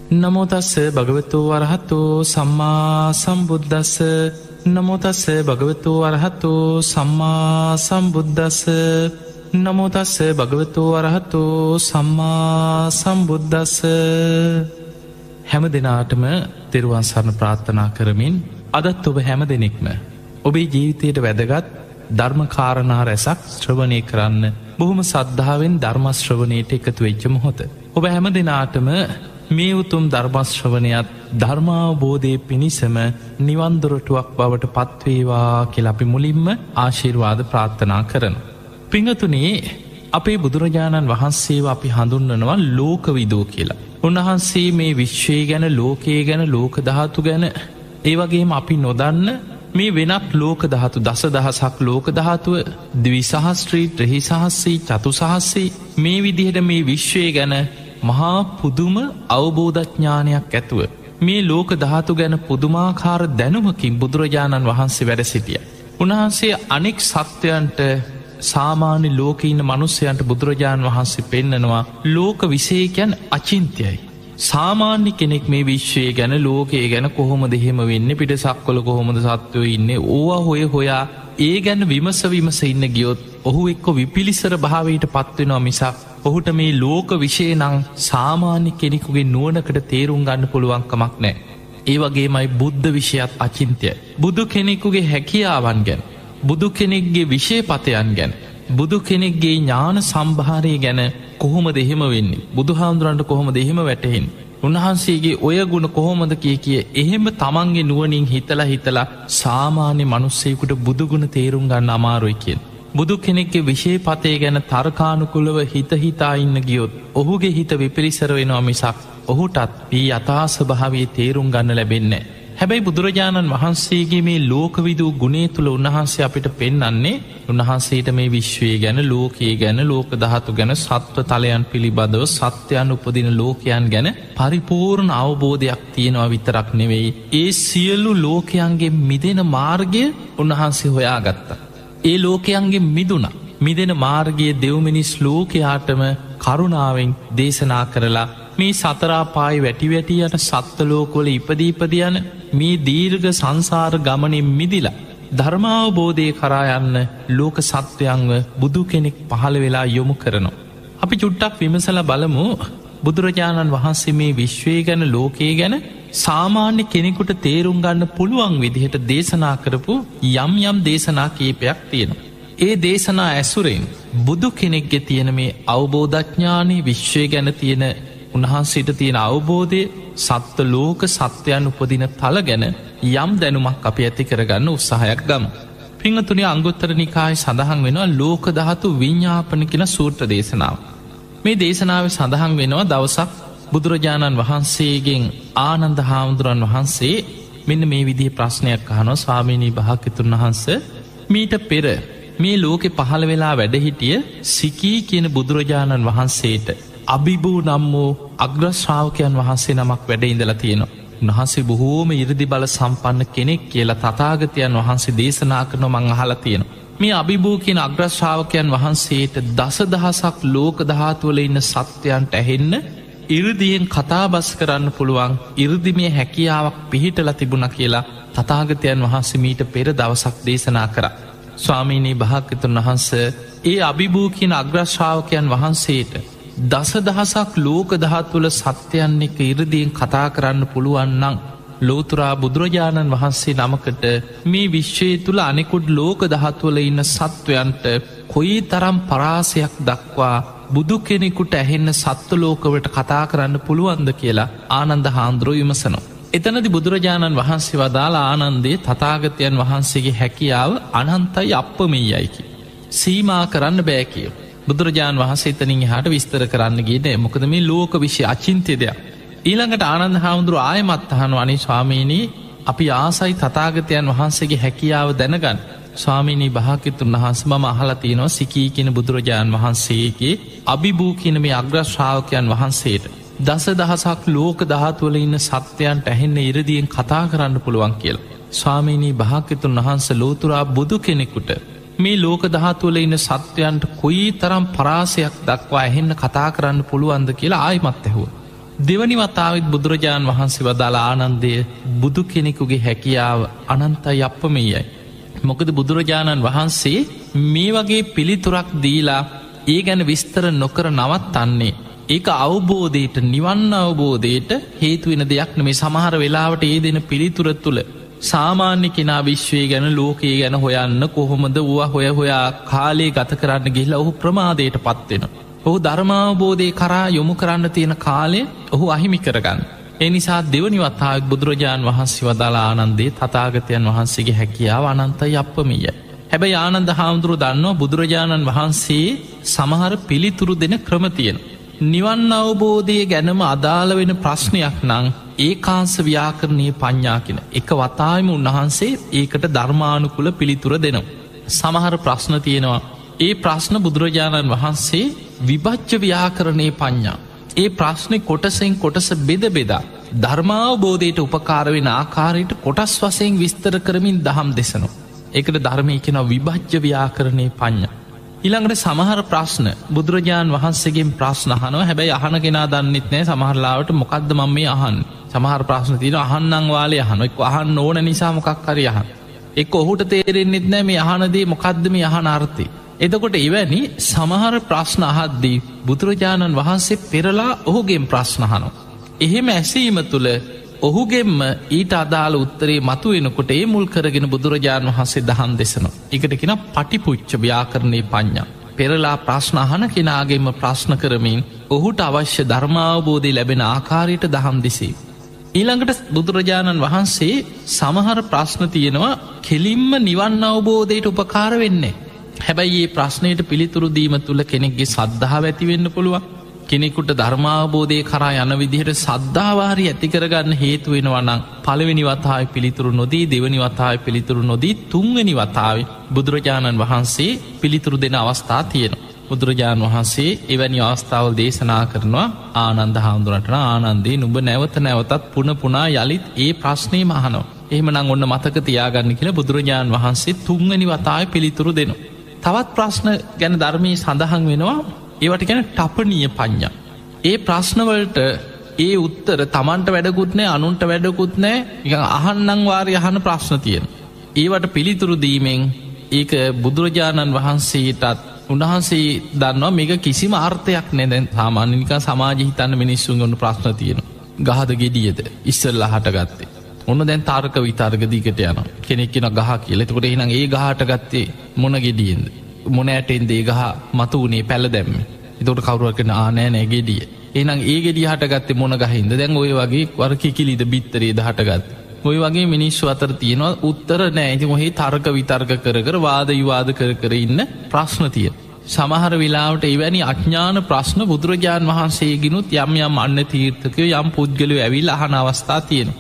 නමෝ තස්ස භගවතු වරහතෝ සම්මා සම්බුද්දස්ස. නමෝ තස්ස භගවතු වරහතෝ සම්මා සම්බුද්දස්ස. නමෝ තස්ස භගවතු වරහතෝ සම්මා සම්බුද්දස්ස. හැම දිනාටම තෙරුවන් සරණ ප්‍රාර්ථනා කරමින් අදත් ඔබ හැම දෙනෙක්ම ඔබේ ජීවිතයට වැදගත් ධර්ම කාරණා රැසක් ශ්‍රවණය කරන්න බොහොම සද්ධාවෙන් ධර්ම ශ්‍රවණයට එකතු වෙච්ච මොහොත. ඔබ හැම දිනාටම මේ උතුම් ධර්මශ්‍රවණයත් ධර්මාවබෝධය පිණිසම නිවන් දොරටුවක් බවට පත්වේවා කියලා අපි මුලින්ම ආශිර්වාද ප්‍රාර්ථනා කරන. පිංගතුනේ අපේ බුදුරජාණන් වහන්සේව අපි හඳුන්වනවා ලෝකවිදූ කියලා. උන්වහන්සේ මේ විශ්වය ගැන ලෝකයේ ගැන ලෝක ධාතු ගැන ඒවගේම අපි නොදන්න මේ වෙනත් ලෝක ධාතු දස දහසක් ලෝක ධාතුව ද්විසහස්ත්‍රී ත්‍රහිසහස්සී චතුසහස්සේ මේ විදිහට මේ විශ්වය ගැන මහා පුදුම අවබෝධඥානයක් ඇතුව මේ ලෝක ධාතු ගැන පුදුමාකාර දැනුමකින් බුදුරජාණන් වහන්සේ වැඩ සිටිය. උන්වහන්සේ අනෙක් සත්වයන්ට සාමාන්‍ය ලෝකඉන්න මනුස්සයන්ට බුදුරජාණන් වහන්සේ පෙන්නනවා ලෝක විශේෂයන් අචින්ත්‍යයි. සාමාන්‍ය කෙනෙක් මේ විශ්වය ගැන ලෝකයේ ගැන කොහොම දෙහෙම වෙන්න පිට සක්වල කොහොමද සත්වයෝ ඉන්න ඕවා හොය හොයා ඒ ගැන විමස ඉන්න ගියොත් ඔහු එක්කො විපිලිසර භාවයට පත්වෙනවා මිසක් ඔහුට මේ ලෝක විශේනං සාමාන්‍ය කෙනෙකුගේ නුවනකට තේරුම් ගන්න පුළුවන්කමක් නෑ. ඒ වගේමයි බුද්ධ විෂයත් අචින්තය. බුදු කෙනෙකුගේ හැකියාවන් ගැන බුදු කෙනෙක්ගේ විශේපතයන් ගැන බුදු කෙනෙක්ගේ ඥාන සම්භාරය ගැන කොහොම දෙහෙම වෙන්නේ බුදු හාමුදුරන්ට කොහොම දෙහෙම වැටහෙන් උන්වහන්සේගේ ඔය ගුණ කොහොමද කිය එහෙම තමන්ගේ නුවනින් හිතලා සාමාන්‍ය මනුස්සයකුට බුදුගුණ තේරුම් ගන්න අමාරුයි කියෙන්. බුදු කෙනෙක්ගේ විශේපතය ගැන තර්කානුකුලව හිතා ඉන්න ගියොත් ඔහුගේ හිත විපිරිසර වෙනවා මිසක් ඔහුටත් වී අතාස භාවයේ තේරුම් ගන්න ලැබෙන්නේ. හැබැයි බුදුරජාණන් වහන්සේගේ මේ ලෝකවිදූ ගුණේ තුළ උන්වහන්සේ අපිට පෙන්නන්නේ උන්වහන්සේට මේ විශ්වය ගැන ලෝකයේ ගැන ලෝක ධාතු ගැන සත්ව තලයන් පිළිබඳව සත්‍යයන් උපදින ලෝකයන් ගැන පරිපූර්ණ අවබෝධයක් තියෙනවා විතරක් නෙවෙයි. ඒ සියලු ලෝකයන්ගේ මිදෙන මාර්ගය උන්වහන්සේ හොයාගත්තා. ඒ ලෝකයන්ගේ මිදෙන මාර්ගයේ දෙව්මිනිස් ලෝකයාටම කරුණාවෙන් දේශනා කරලා මේ සතරාපායි වැටියට සත්වලෝකොල ඉපදීපදියන මේ දීර්ඝ සංසාර ගමනින් මිදිලා ධර්මාවබෝධය කරායන්න ලෝක සත්වයන්ව බුදු කෙනෙක් පහළ වෙලා යොමු කරනවා. අපි චුට්ටක් විමසල බලමු බුදුරජාණන් වහන්සේ මේ විශ්වය ගැන ලෝකයේ ගැන සාමාන්‍ය කෙනෙකුට තේරුම් ගන්න පුළුවන් විදිහට දේශනා කරපු යම් දේශනා කීපයක් තියෙනවා. ඒ දේශනා ඇසුරෙන් බුදු කෙනෙක්ගෙ තියෙන මේ අවබෝධඥානී විශ්වය ගැන තියෙන උන්වහන්සේට තියෙන අවබෝධය සත්ව ලෝක සත්‍යයන් උපදින තල ගැන යම් දැනුමක් අපි ඇති කරගන්න උත්සාහයක් ගම. පිංහතුනේ අංගුත්තර නිකාය සඳහන් වෙනවා ලෝක ධාතු විඤ්ඤාපන කියන සූත්‍ර දේශනාව. මේ දේශනාව සඳහන් වෙනවා දවසක් බුදුරජාණන් වහන්සේගෙන් ආනන්ද හාමුදුරන් වහන්සේ මෙන්න මේ විදිහ ප්‍රශ්නයක් අහනවා ස්වාමීනී භාග්‍යවතුන් වහන්සේ මීට පෙර මේ ලෝකෙ පහළ වෙලා වැඩහිටිය සිකී කියන බුදුරජාණන් වහන්සේට අභිභූ නම් වූ අග්‍රශ්‍රාවකයන් වහන්සේ නමක් වැඩ ඉඳලා තියෙනවා. උන්වහන්සේ බොහෝම ඉරදි බල සම්පන්න කෙනෙක් කියලා තථාගතයන් වහන්සේ දේශනා කරන මං අහලා තියෙනවා. මේ අභිභූ කියන අග්‍රශ්‍රාවකයන් වහන්සේට දසදහසක් ලෝක ධාතුවල ඉන්න සත්වයන්ට ඇහෙන්න ඉරදියෙන් කතාබස් කරන්න පුළුවන් ඉරදිමේ හැකියාවක් පිහිටලා තිබුණ කියලා තථාගතයන් වහන්සේ මීට පෙර දවසක් දේශනා කරා. ස්වාමීනී භාග්‍යවතුන් වහන්සේ ඒ අභිභූ කියන අග්‍රශ්‍රාවකයන් වහන්සේට දසදහසක් ලෝක ධාතුවල සත්‍යයන් එක ඉරදියෙන් කතා කරන්න පුළුවන්නම් ලෝතුරා බුදුරජාණන් වහන්සේ නමකට මේ විශ්වය තුළ අනෙකුඩ් ලෝක ධාතුවල ඉන්න සත්වයන්ට කොයි තරම් පරාසයක් දක්වා බුදු කෙනෙකුට ඇහෙන්න සත්ව ලෝකවට කතා කරන්න පුළුවන්ද කියලා ආනන්ද හාමුදුරුවෝ විමසනවා. එතනදි බුදුරජාණන් වහන්සේ වදාළ ආනන්දේ තථාගතයන් වහන්සේගේ හැකියාව අනන්තයි අප්‍රමේයයි කි. සීමා කරන්න බෑ කිය. බුදුරජාණන් වහන්සේ එතනින් එහාට විස්තර කරන්න ගියේ මොකද මේ ලෝක විශ්ය අචින්ත්‍ය දෙයක්. ඊළඟට ආනන්ද හාමුදුරුවෝ ආයෙමත් අහනවා අනේ ස්වාමීනි අපි ආසයි තථාගතයන් වහන්සේගේ හැකියාව දැනගන්න. ස්වාමීනී භාග්‍යවතුන් වහන්සේ මම අහලා තියෙනවා සිකී කියන බුදුරජාණන් වහන්සේගේ අභිභූ කියන මේ අග්‍රශ්‍රාවකයන් වහන්සේට දසදහසක් ලෝක ධාතුවල ඉන්න සත්වයන්ට ඇහෙන්න ඉරදියෙන් කතා කරන්න පුළුවන් කියලා. ස්වාමීනී භාග්‍යවතුන් වහන්සේ ලෝතුරා බුදු කෙනෙකුට මේ ලෝක ධාතුවල ඉන්න සත්වයන්ට කොයි තරම් පරාසයක් දක්වා ඇහෙන්න කතා කරන්න පුළුවන්ද කියලා ආයිමත් ඇහුවා. දෙවනි වතාවත් බුදුරජාණන් වහන්සේ වදාළ ආනන්දය බුදු කෙනෙකුගේ හැකියාව අනන්තයි අප්‍රමේයයි. මොකද බුදුරජාණන් වහන්සේ මේ වගේ පිළිතුරක් දීලා ඒ ගැන විස්තර නොකර නවත්තන්නේ ඒක අවබෝධයට නිවන් අවබෝධයට හේතුවෙන දෙයක් නෙමේ. සමහර වෙලාවට ඒ දෙන පිළිතුර තුළ සාමාන්‍ය කෙනා විශ්වය ගැන ලෝකයේ ගැන හොයන්න කොහොමද වුව හොයා කාලේ ගත කරන්න ගිහිලා ඔහු ප්‍රමාදයට පත්වෙන. ඔහු ධර්මාවබෝධය කරා යොමු කරන්න තියෙන කාලය ඔහු අහිමි කරගන්න. ඒ නිසා දෙවනි වතාවක් බුදුරජාණන් වහන්සේ වදාළ ආනන්දේ තථාගතයන් වහන්සේගේ හැකියාව අනන්තයි අප්‍රමේයයි. හැබැයි ආනන්ද හාමුදුරුවෝ දන්නවා බුදුරජාණන් වහන්සේ සමහර පිළිතුරු දෙන ක්‍රම තියෙන. නිවන් අවබෝධය ගැනම අදාළ වෙන ප්‍රශ්නයක් නං ඒකාංශ ව්‍යාකරණයේ පඤ්ඤා කියන එක වතාවෙම උන්වහන්සේ ඒකට ධර්මානුකූල පිළිතුර දෙනවා. සමහර ප්‍රශ්න තියෙනවා. ඒ ප්‍රශ්න බුදුරජාණන් වහන්සේ විභජ්‍ය ව්‍යාකරණයේ පඤ්ඤා. ඒ ප්‍රශ්නේ කොටසෙන් කොටස බෙදා ධර්මාවබෝධයට උපකාර වෙන ආකාරයට කොටස් වශයෙන් විස්තර කරමින් දහම් දෙසනවා. ඒකට ධර්මයේ කියනවා විභජ්‍ය ව්‍යාකරණයේ පඤ්ඤා. ඊළඟට සමහර ප්‍රශ්න බුදුරජාණන් වහන්සේගෙන් ප්‍රශ්න අහනවා. හැබැයි අහන කෙනා දන්නෙත් නැහැ සමහරලාවට මොකද්ද මම මේ අහන්නේ. සමහර ප්‍රශ්න තියෙනවා අහන්නම් වාලේ අහනවා. එක්ක අහන්න ඕන නිසා මොකක් හරි අහන. එක්ක ඔහුට තේරෙන්නෙත් නැහැ මේ අහන දේ මොකද්ද මේ අහන අර්ථය. එතකොට එවැනි සමහර ප්‍රශ්න අහද්දී බුදුරජාණන් වහන්සේ පෙරලා ඔහුගෙන් ප්‍රශ්න අහනවා. එහෙම ඇසීම තුළ ඔහුගෙන්ම ඊට අදාළ උත්තරේ මතු වෙනකොට ඒ මුල් කරගෙන බුදුරජාණන් වහන්සේ දහම් දෙසනවා. ඒකට කියනවා පටිපුච්ඡ ව්‍යාකරණයේ පඤ්ඤා. පෙරලා ප්‍රශ්න අහන කෙනාගෙන්ම ප්‍රශ්න කරමින් ඔහුට අවශ්‍ය ධර්මාවබෝධය ලැබෙන ආකාරයට දහම් දෙසේ. ඊළඟට බුදුරජාණන් වහන්සේ සමහර ප්‍රශ්න තියෙනවා කෙලින්ම නිවන් අවබෝධයට උපකාර වෙන්නේ. හැබැයි මේ ප්‍රශ්නයට පිළිතුරු දීම තුළ කෙනෙක්ගේ සද්ධාව ඇති වෙන්න පුළුවන්. කෙනෙකුට ධර්මාවබෝධය කරා යන විදිහට සද්ධාවාරි ඇති කරගන්න හේතු වෙනවා නම් පළවෙනි වතාවේ පිළිතුරු නොදී දෙවෙනි වතාවේ පිළිතුරු නොදී තුන්වෙනි වතාවේ බුදුරජාණන් වහන්සේ පිළිතුරු දෙන අවස්ථා තියෙනවා. බුදුරජාණන් වහන්සේ එවැනි අවස්ථාවල් දේශනා කරනවා ආනන්ද හාමුදුරන්ට. ආනන්දේ නුඹ නැවත නැවතත් පුනා යලිත් ඒ ප්‍රශ්නේම අහනවා. එහෙමනම් ඔන්න මතක තියාගන්න කියලා බුදුරජාණන් වහන්සේ තුන්වෙනි වතාවේ පිළිතුරු දෙනවා. තවත් ප්‍රශ්න ගැන ධර්මයේ සඳහන් වෙනවා. ඒවට ගැන ටපනීය පඤ්ඤා. ඒ ප්‍රශ්නවලට ඒ උත්තර තමන්ට වැඩකුත් නෑ අනුන්ට වැඩකුත් නෑ නිකන් අහන්නම් වාරේ අහන ප්‍රශ්න තියෙන. ඒවට පිළිතුරු දීමෙන් ඒක බුදුරජාණන් වහන්සේටත් උන්වහන්සේ දන්නවා මේක කිසිම අර්ථයක් නෑ. දැන් සාමාන්‍ය නිකන් සමාජෙ හිතන්න මිනිස්සුන්ගේ ඔන්න ප්‍රශ්න තියෙනවා. ගහද ගෙඩියද ඉස්සෙල්ලා හටගත්තේ. ඔන්න දැන් තර්ක විතර්ක දිගට යනවා. කෙනෙක් කියන ගහ කියලා. එතකොට එහෙනම් ඒ ගහට ගත්තේ මොන ගෙඩියෙන්ද? මොන ඇටෙන්ද ඒ ගහ මතු වුණේ පැල දැම්මේ. එතකොට කවුරුහරි කියන නෑ ගෙඩිය. එහෙනම් ඒ ගෙඩිය හටගත්තේ මොන ගහින්ද? දැන් ওই වගේ වර කිකිලිද බිත්තරේද හටගත්තේ. ওই වගේ මිනිස්සු අතර තියෙනවා උත්තර නෑ. ඉතින් ඔහි තර්ක විතර්ක කර වාද විවාද කර ඉන්න ප්‍රශ්න තියෙනවා. සමහර වෙලාවට එවැනි අඥාන ප්‍රශ්න බුදුරජාණන් වහන්සේගෙනුත් යම් අන්න තීර්ථකයෝ යම් පුද්ගලයෝ ඇවිල්ලා අහන අවස්ථා තියෙනවා.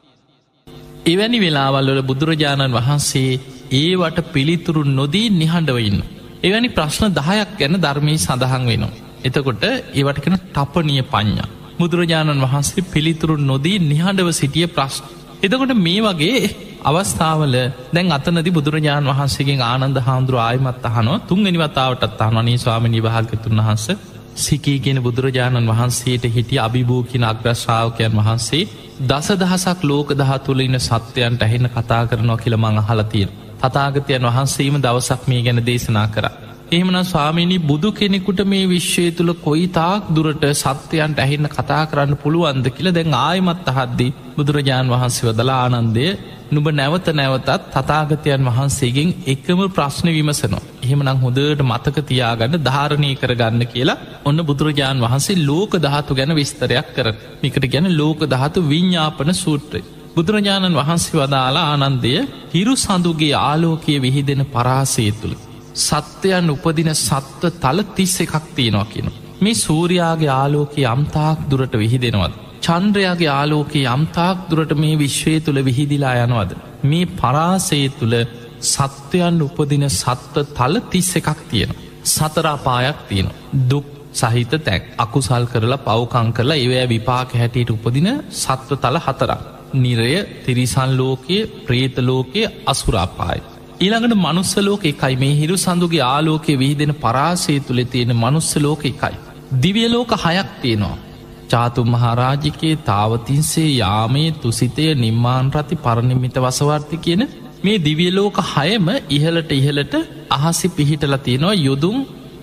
එවැනි වෙලාවල් වල බුදුරජාණන් වහන්සේ ඒවට පිළිතුරු නොදී නිහඬව ඉන්න. එවැනි ප්‍රශ්න 10ක් ගැන ධර්මයේ සඳහන් වෙනවා. එතකොට ඒවට කියන ටපනීය පඤ්ඤා. බුදුරජාණන් වහන්සේ පිළිතුරු නොදී නිහඬව සිටිය ප්‍රශ්න. එතකොට මේ වගේ අවස්ථාවල දැන් අතනදී බුදුරජාණන් වහන්සේගෙන් ආනන්ද හාමුදුරුවෝ ආයිමත් අහනවා. තුන්වෙනි වතාවටත් අහනවා නේ ස්වාමීනි භාග්‍යතුන් වහන්සේ සිකී කියන බුදුරජාණන් වහන්සේට හිටිය අභිභූ කියන අග්‍ර ශ්‍රාවකයන් වහන්සේ දසදහසක් ලෝක ධාතුවල ඉන්න සත්වයන්ට ඇහෙන්න කතා කරනවා කියලා මං අහලා තියෙනවා. තථාගතයන් වහන්සේම දවසක් මේ ගැන දේශනා කරා. එහෙමනම් ස්වාමීනි බුදු කෙනෙකුට මේ විශ්වය තුල කොයිතාක් දුරට සත්වයන්ට ඇහෙන්න කතා කරන්න පුළුවන්ද කියලා දැන් ආයෙමත් අහද්දී බුදුරජාණන් වහන්සේ වදලා ආනන්දය නුඹ නැවත නැවතත් තථාගතයන් වහන්සේගෙන් එකම ප්‍රශ්න විමසනවා. එහෙමනම් හොඳට මතක තියාගන්න ධාරණය කරගන්න කියලා ඔන්න බුදුරජාණන් වහන්සේ ලෝක ධාතු ගැන විස්තරයක් කරනවා. මේකට කියන්නේ ලෝක ධාතු විඤ්ඤාපන සූත්‍රය. බුදුරජාණන් වහන්සේ වදාලා ආනන්දය හිරු සඳුගේ ආලෝකයේ විහිදෙන පරාසය තුල සත්‍යයන් උපදින සත්ව තල 31ක් තියෙනවා කියනවා. මේ සූර්යාගේ ආලෝකයේ යම්තාක් දුරට විහිදෙනවද? චන්ද්‍රයාගේ ආලෝකයේ යම්තාක් දුරට මේ විශ්වය තුල විහිදිලා යනවද? මේ පරාසය තුල සත්‍යයන් උපදින සත්ව තල 31ක් තියෙනවා. සතර අපායක් තියෙනවා. දුක් සහිත තැන් අකුසල් කරලා පව්කම් කරලා ඒවැ විපාක හැටියට උපදින සත්ව තල 4ක්. නිරය, තිරිසන් ලෝකයේ, പ്രേත ලෝකයේ, අසුර අපාය. ඊළඟට මනුස්ස ලෝක එකයි. මේ හිරු සඳුගේ ආලෝකයේ විහිදෙන පරාසය තුල තියෙන මනුස්ස ලෝක එකයි. දිව්‍ය ලෝක 6ක් තියෙනවා. චාතු මහරාජිකේ තාවතින්සේ යාමේ තුසිතය නිම්මාන් රති පරණිමිත වසවර්ති කියන මේ දිවියලෝක 6ම ඉහලට අහසි පිහිටලා තියෙනවා යොදුන්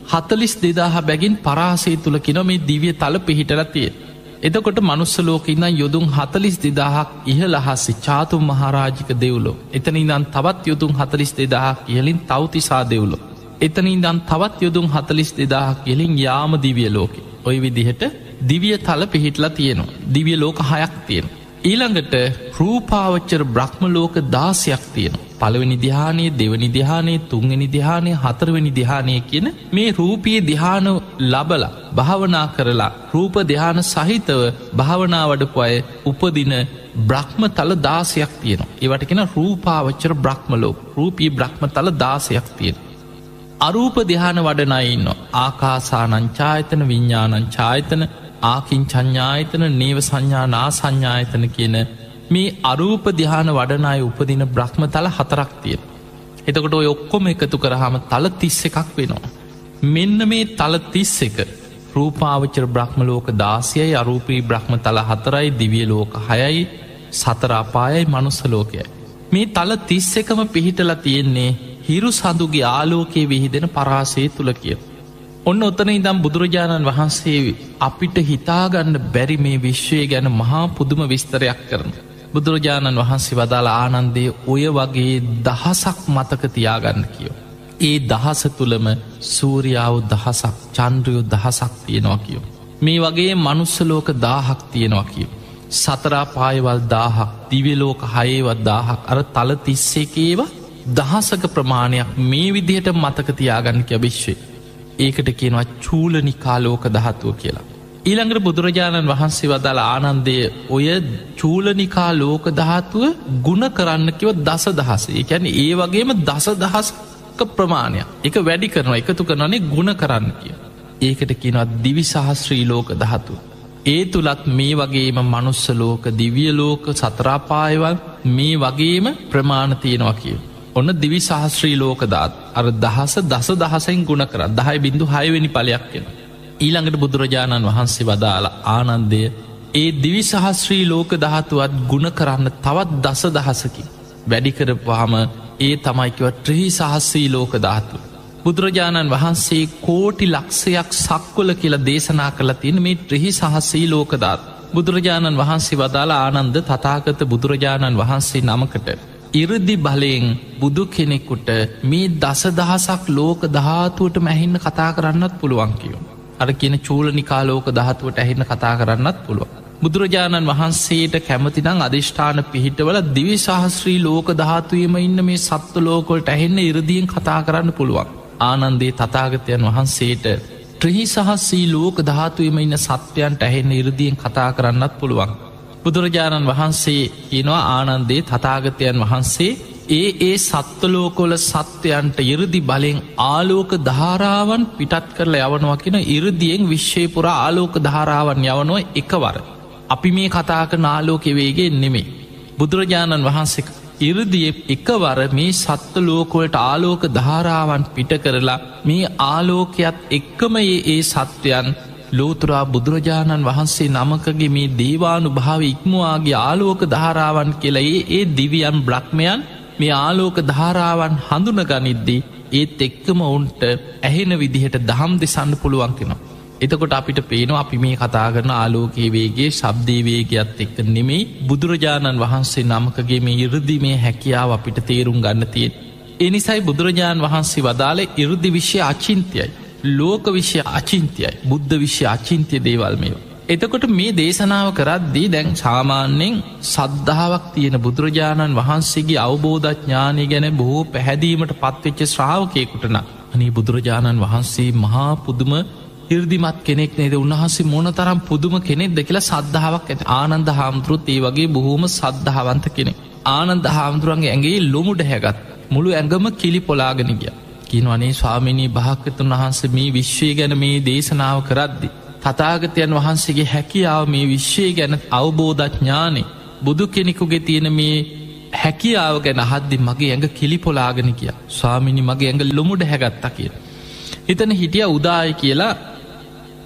42,000 බැගින් පරාසය තුල කියන මේ දිව්‍ය තල පිහිටලා තියෙන. එතකොට මනුස්ස ලෝකේ ඉඳන් යොදුන් 42,000ක් ඉහළ අහසි චාතු මහරාජික දෙව්ලොව. එතන ඉඳන් තවත් යොදුන් 42,000ක් ඉහළින් තව්තිසා දෙව්ලොව. එතන ඉඳන් තවත් යොදුන් 42,000ක් ඉහළින් යාම දිව්‍ය ලෝකේ. ওই විදිහට දිව්‍ය තල පිහිටලා තියෙනවා. දිව්‍ය ලෝක 6ක් තියෙනවා. ඊළඟට රූපාවචර බ්‍රහ්ම ලෝක 16ක් තියෙනවා. පළවෙනි ධ්‍යානයේ, දෙවෙනි ධ්‍යානයේ, තුන්වෙනි ධ්‍යානයේ, හතරවෙනි ධ්‍යානයේ කියන මේ රූපීය ධ්‍යාන ලබලා භාවනා කරලා රූප ධ්‍යාන සහිතව භාවනා වඩපු අය උපදින බ්‍රහ්ම තල 16ක් තියෙනවා. ඒවට කියන රූපාවචර බ්‍රහ්ම ලෝක. රූපී බ්‍රහ්ම තල 16ක් තියෙනවා. අරූප ධ්‍යාන වඩන අය ඉන්නවා. ආකාසානං ඡායතන, විඤ්ඤාණං ඡායතන, ආකින්චඤ්ඤායතන, නේව සංඥා නා සංඥායතන කියන මේ අරූප ධ්‍යාන වඩන අය උපදින බ්‍රහ්ම තල 4ක් තියෙනවා. එතකොට ඔය ඔක්කොම එකතු කරාම තල 31ක් වෙනවා. මෙන්න මේ තල 31 රූපාවචර බ්‍රහ්ම ලෝක 16යි, අරූපී බ්‍රහ්ම තල 4යි, දිව්‍ය ලෝක 6යි, සතර අපායයි, මනුස්ස ලෝකයයි. මේ තල 31ම පිහිටලා තියෙන්නේ හිරු සඳුගේ ආලෝකයේ විහිදෙන පරාසය තුල කියලා. ඔන්න ඔතන ඉඳන් බුදුරජාණන් වහන්සේ අපිට හිතාගන්න බැරි මේ විශ්වය ගැන මහා පුදුම විස්තරයක් කරනවා. බුදුරජාණන් වහන්සේ වදාළ ආනන්දේ ඔය වගේ දහසක් මතක තියාගන්න කියෝ. ඒ දහස තුළම සූර්යාව දහසක්, චන්ද්‍රයෝ දහසක් තියෙනවා කියෝ. මේ වගේ මනුස්ස ලෝක 1000ක් තියෙනවා කියෝ. සතර පායවල් 1000ක්, දිව්‍ය ලෝක 6වත් 1000ක්, අර තල 31 දහසක ප්‍රමාණයක් මේ විදිහට මතක තියාගන්න කිය විශ්වය. ඒකට කියනවා චූලනිකා ලෝක ධාතුව කියලා. ඊළඟට බුදුරජාණන් වහන්සේ වදාළ ආනන්දය ඔය චූලනිකා ලෝක ධාතුව ගුණ කරන්න කිව දස දහස. ඒ කියන්නේ ඒ වගේම දස දහස්ක ප්‍රමාණයක් එක වැඩි කරනවා, එකතු කරනනේ ගුණ කරන්න කිය. ඒකට කියනවා දිවි සහස්‍රී ලෝක ධාතුව. ඒ තුලත් මේ වගේම මනුස්ස ලෝක, දිව්‍ය ලෝක, සතරාපායවල් මේ වගේම ප්‍රමාණ තියෙනවා කිය. ඔන්න දිවි සහස්‍රී ලෝක ධාතු. අර දහස දසෙන් ගුණ කරා 10.6 වෙනි ඵලයක් වෙනවා. ඊළඟට බුදුරජාණන් වහන්සේ වදාළ ආනන්දය ඒ දිවි සහස්‍රී ලෝක ධාතුවත් ගුණ කරන්න තවත් දස දහසකින් වැඩි කරපුවාම ඒ තමයි කිව්ව ත්‍රි සහස්‍රී ලෝක ධාතුව. බුදුරජාණන් වහන්සේ කෝටි ලක්ෂයක් සක්වල කියලා දේශනා කරලා තියෙන මේ ත්‍රි සහස්‍රී ලෝක ධාතුව. බුදුරජාණන් වහන්සේ වදාළ ආනන්ද තථාගත බුදුරජාණන් වහන්සේ නමකට ඉරදි බලයෙන් බුදු කෙනෙකුට මේ දස දහසක් ලෝක ධාතුවට මැහින්න කතා කරන්නත් පුළුවන් කියෝ. අර කියන චූලනිකා ලෝක ධාතුවට ඇහින්න කතා කරන්නත් පුළුවන්. බුදුරජාණන් වහන්සේට කැමතිනම් අධිෂ්ඨාන පිහිටවල දිවි සහස්‍රී ලෝක ධාතුවේම ඉන්න මේ සත්ව ලෝකවලට ඇහෙන්න ඉරදියෙන් කතා කරන්න පුළුවන්. ආනන්දේ තථාගතයන් වහන්සේට ත්‍රි සහස්‍රී ලෝක ධාතුවේම ඉන්න සත්වයන්ට ඇහෙන්න ඉරදියෙන් කතා කරන්නත් පුළුවන්. බුදුරජාණන් වහන්සේ කියනවා ආනන්දේ තථාගතයන් වහන්සේ ඒ සත්වලෝකොල සත්වයන්ට ඉරදි බලෙන් ආලෝක ධාරාවන් පිටත් කරලා යවනවා කියන ඉරදියෙන් විශ්වය පුරා ආලෝක ධාරාවන් යවනවා එකවර. අපි මේ කතා කරන ආලෝකයේ වේගයෙන් නෙමෙයි. බුදුරජාණන් වහන්සේ ඉරදියේ එකවර මේ සත්වලෝකවලට ආලෝක ධාරාවන් පිට කරලා මේ ආලෝකයත් එක්කම ඒ සත්වයන් ලෝතුරා බුදුරජාණන් වහන්සේ නමකගේ මේ දේවානුභාව ඉක්මවාගේ ආලෝක ධාරාවන් කියලා ඒ දිවියන් බ්‍රහ්මයන් මේ ආලෝක ධාරාවන් හඳුන ගනිද්දී ඒත් එක්කම ඔවුන්ට ඇහෙන විදිහට දහම් දෙසන්න පුළුවන් කෙනවා. එතකොට අපිට පේනවා අපි මේ කතා කරන ආලෝකයේ වේගේ, ශබ්දයේ වේගයත් එක්ක නෙමෙයි බුදුරජාණන් වහන්සේ නමකගේ මේ 이르දි මේ හැකියාව අපිට තේරුම් ගන්න තියෙන්නේ. ඒ නිසායි බුදුරජාණන් වහන්සේ වදාළේ 이르දි විශ්ය අචින්ත්‍යයි, ලෝක විශ්ය අචින්ත්‍යයි, බුද්ධ විශ්ය අචින්ත්‍ය දේවල් මේවා. එතකොට මේ දේශනාව කරද්දී දැන් සාමාන්‍යයෙන් සද්ධාාවක් තියෙන බුදුරජාණන් වහන්සේගේ අවබෝධඥානය ගැන බොහෝ පැහැදීමට පත්වෙච්ච ශ්‍රාවකයෙකුට නම් අනේ බුදුරජාණන් වහන්සේ මහා පුදුම ඉර්දිමත් කෙනෙක් නේද, උන්වහන්සේ මොන තරම් පුදුම කෙනෙක්ද කියලා සද්ධාාවක් ඇති. ආනන්ද හාමුදුරුවොත් ඒ වගේ බොහෝම සද්ධාවන්ත කෙනෙක්. ආනන්ද හාමුදුරුවන්ගේ ඇඟේ ලොමු ඩැහැගත් මුළු ඇඟම කිලි පොලාගෙන ගියා. කියනවා අනේ ස්වාමීනී භාග්‍යවතුන් වහන්සේ මේ විශ්වය ගැන මේ දේශනාව කරද්දී තථාගතයන් වහන්සේගේ හැකියාව මේ විශ්වය ගැන අවබෝධඥානෙ බුදු කෙනෙකුගේ තියෙන මේ හැකියාව ගැන අහද්දි මගේ ඇඟ කිලිපොලාගෙන ගියා. ස්වාමීනි මගේ ඇඟ ලොමු ඩැහැගත්තා කියලා. එතන හිටියා උදායි කියලා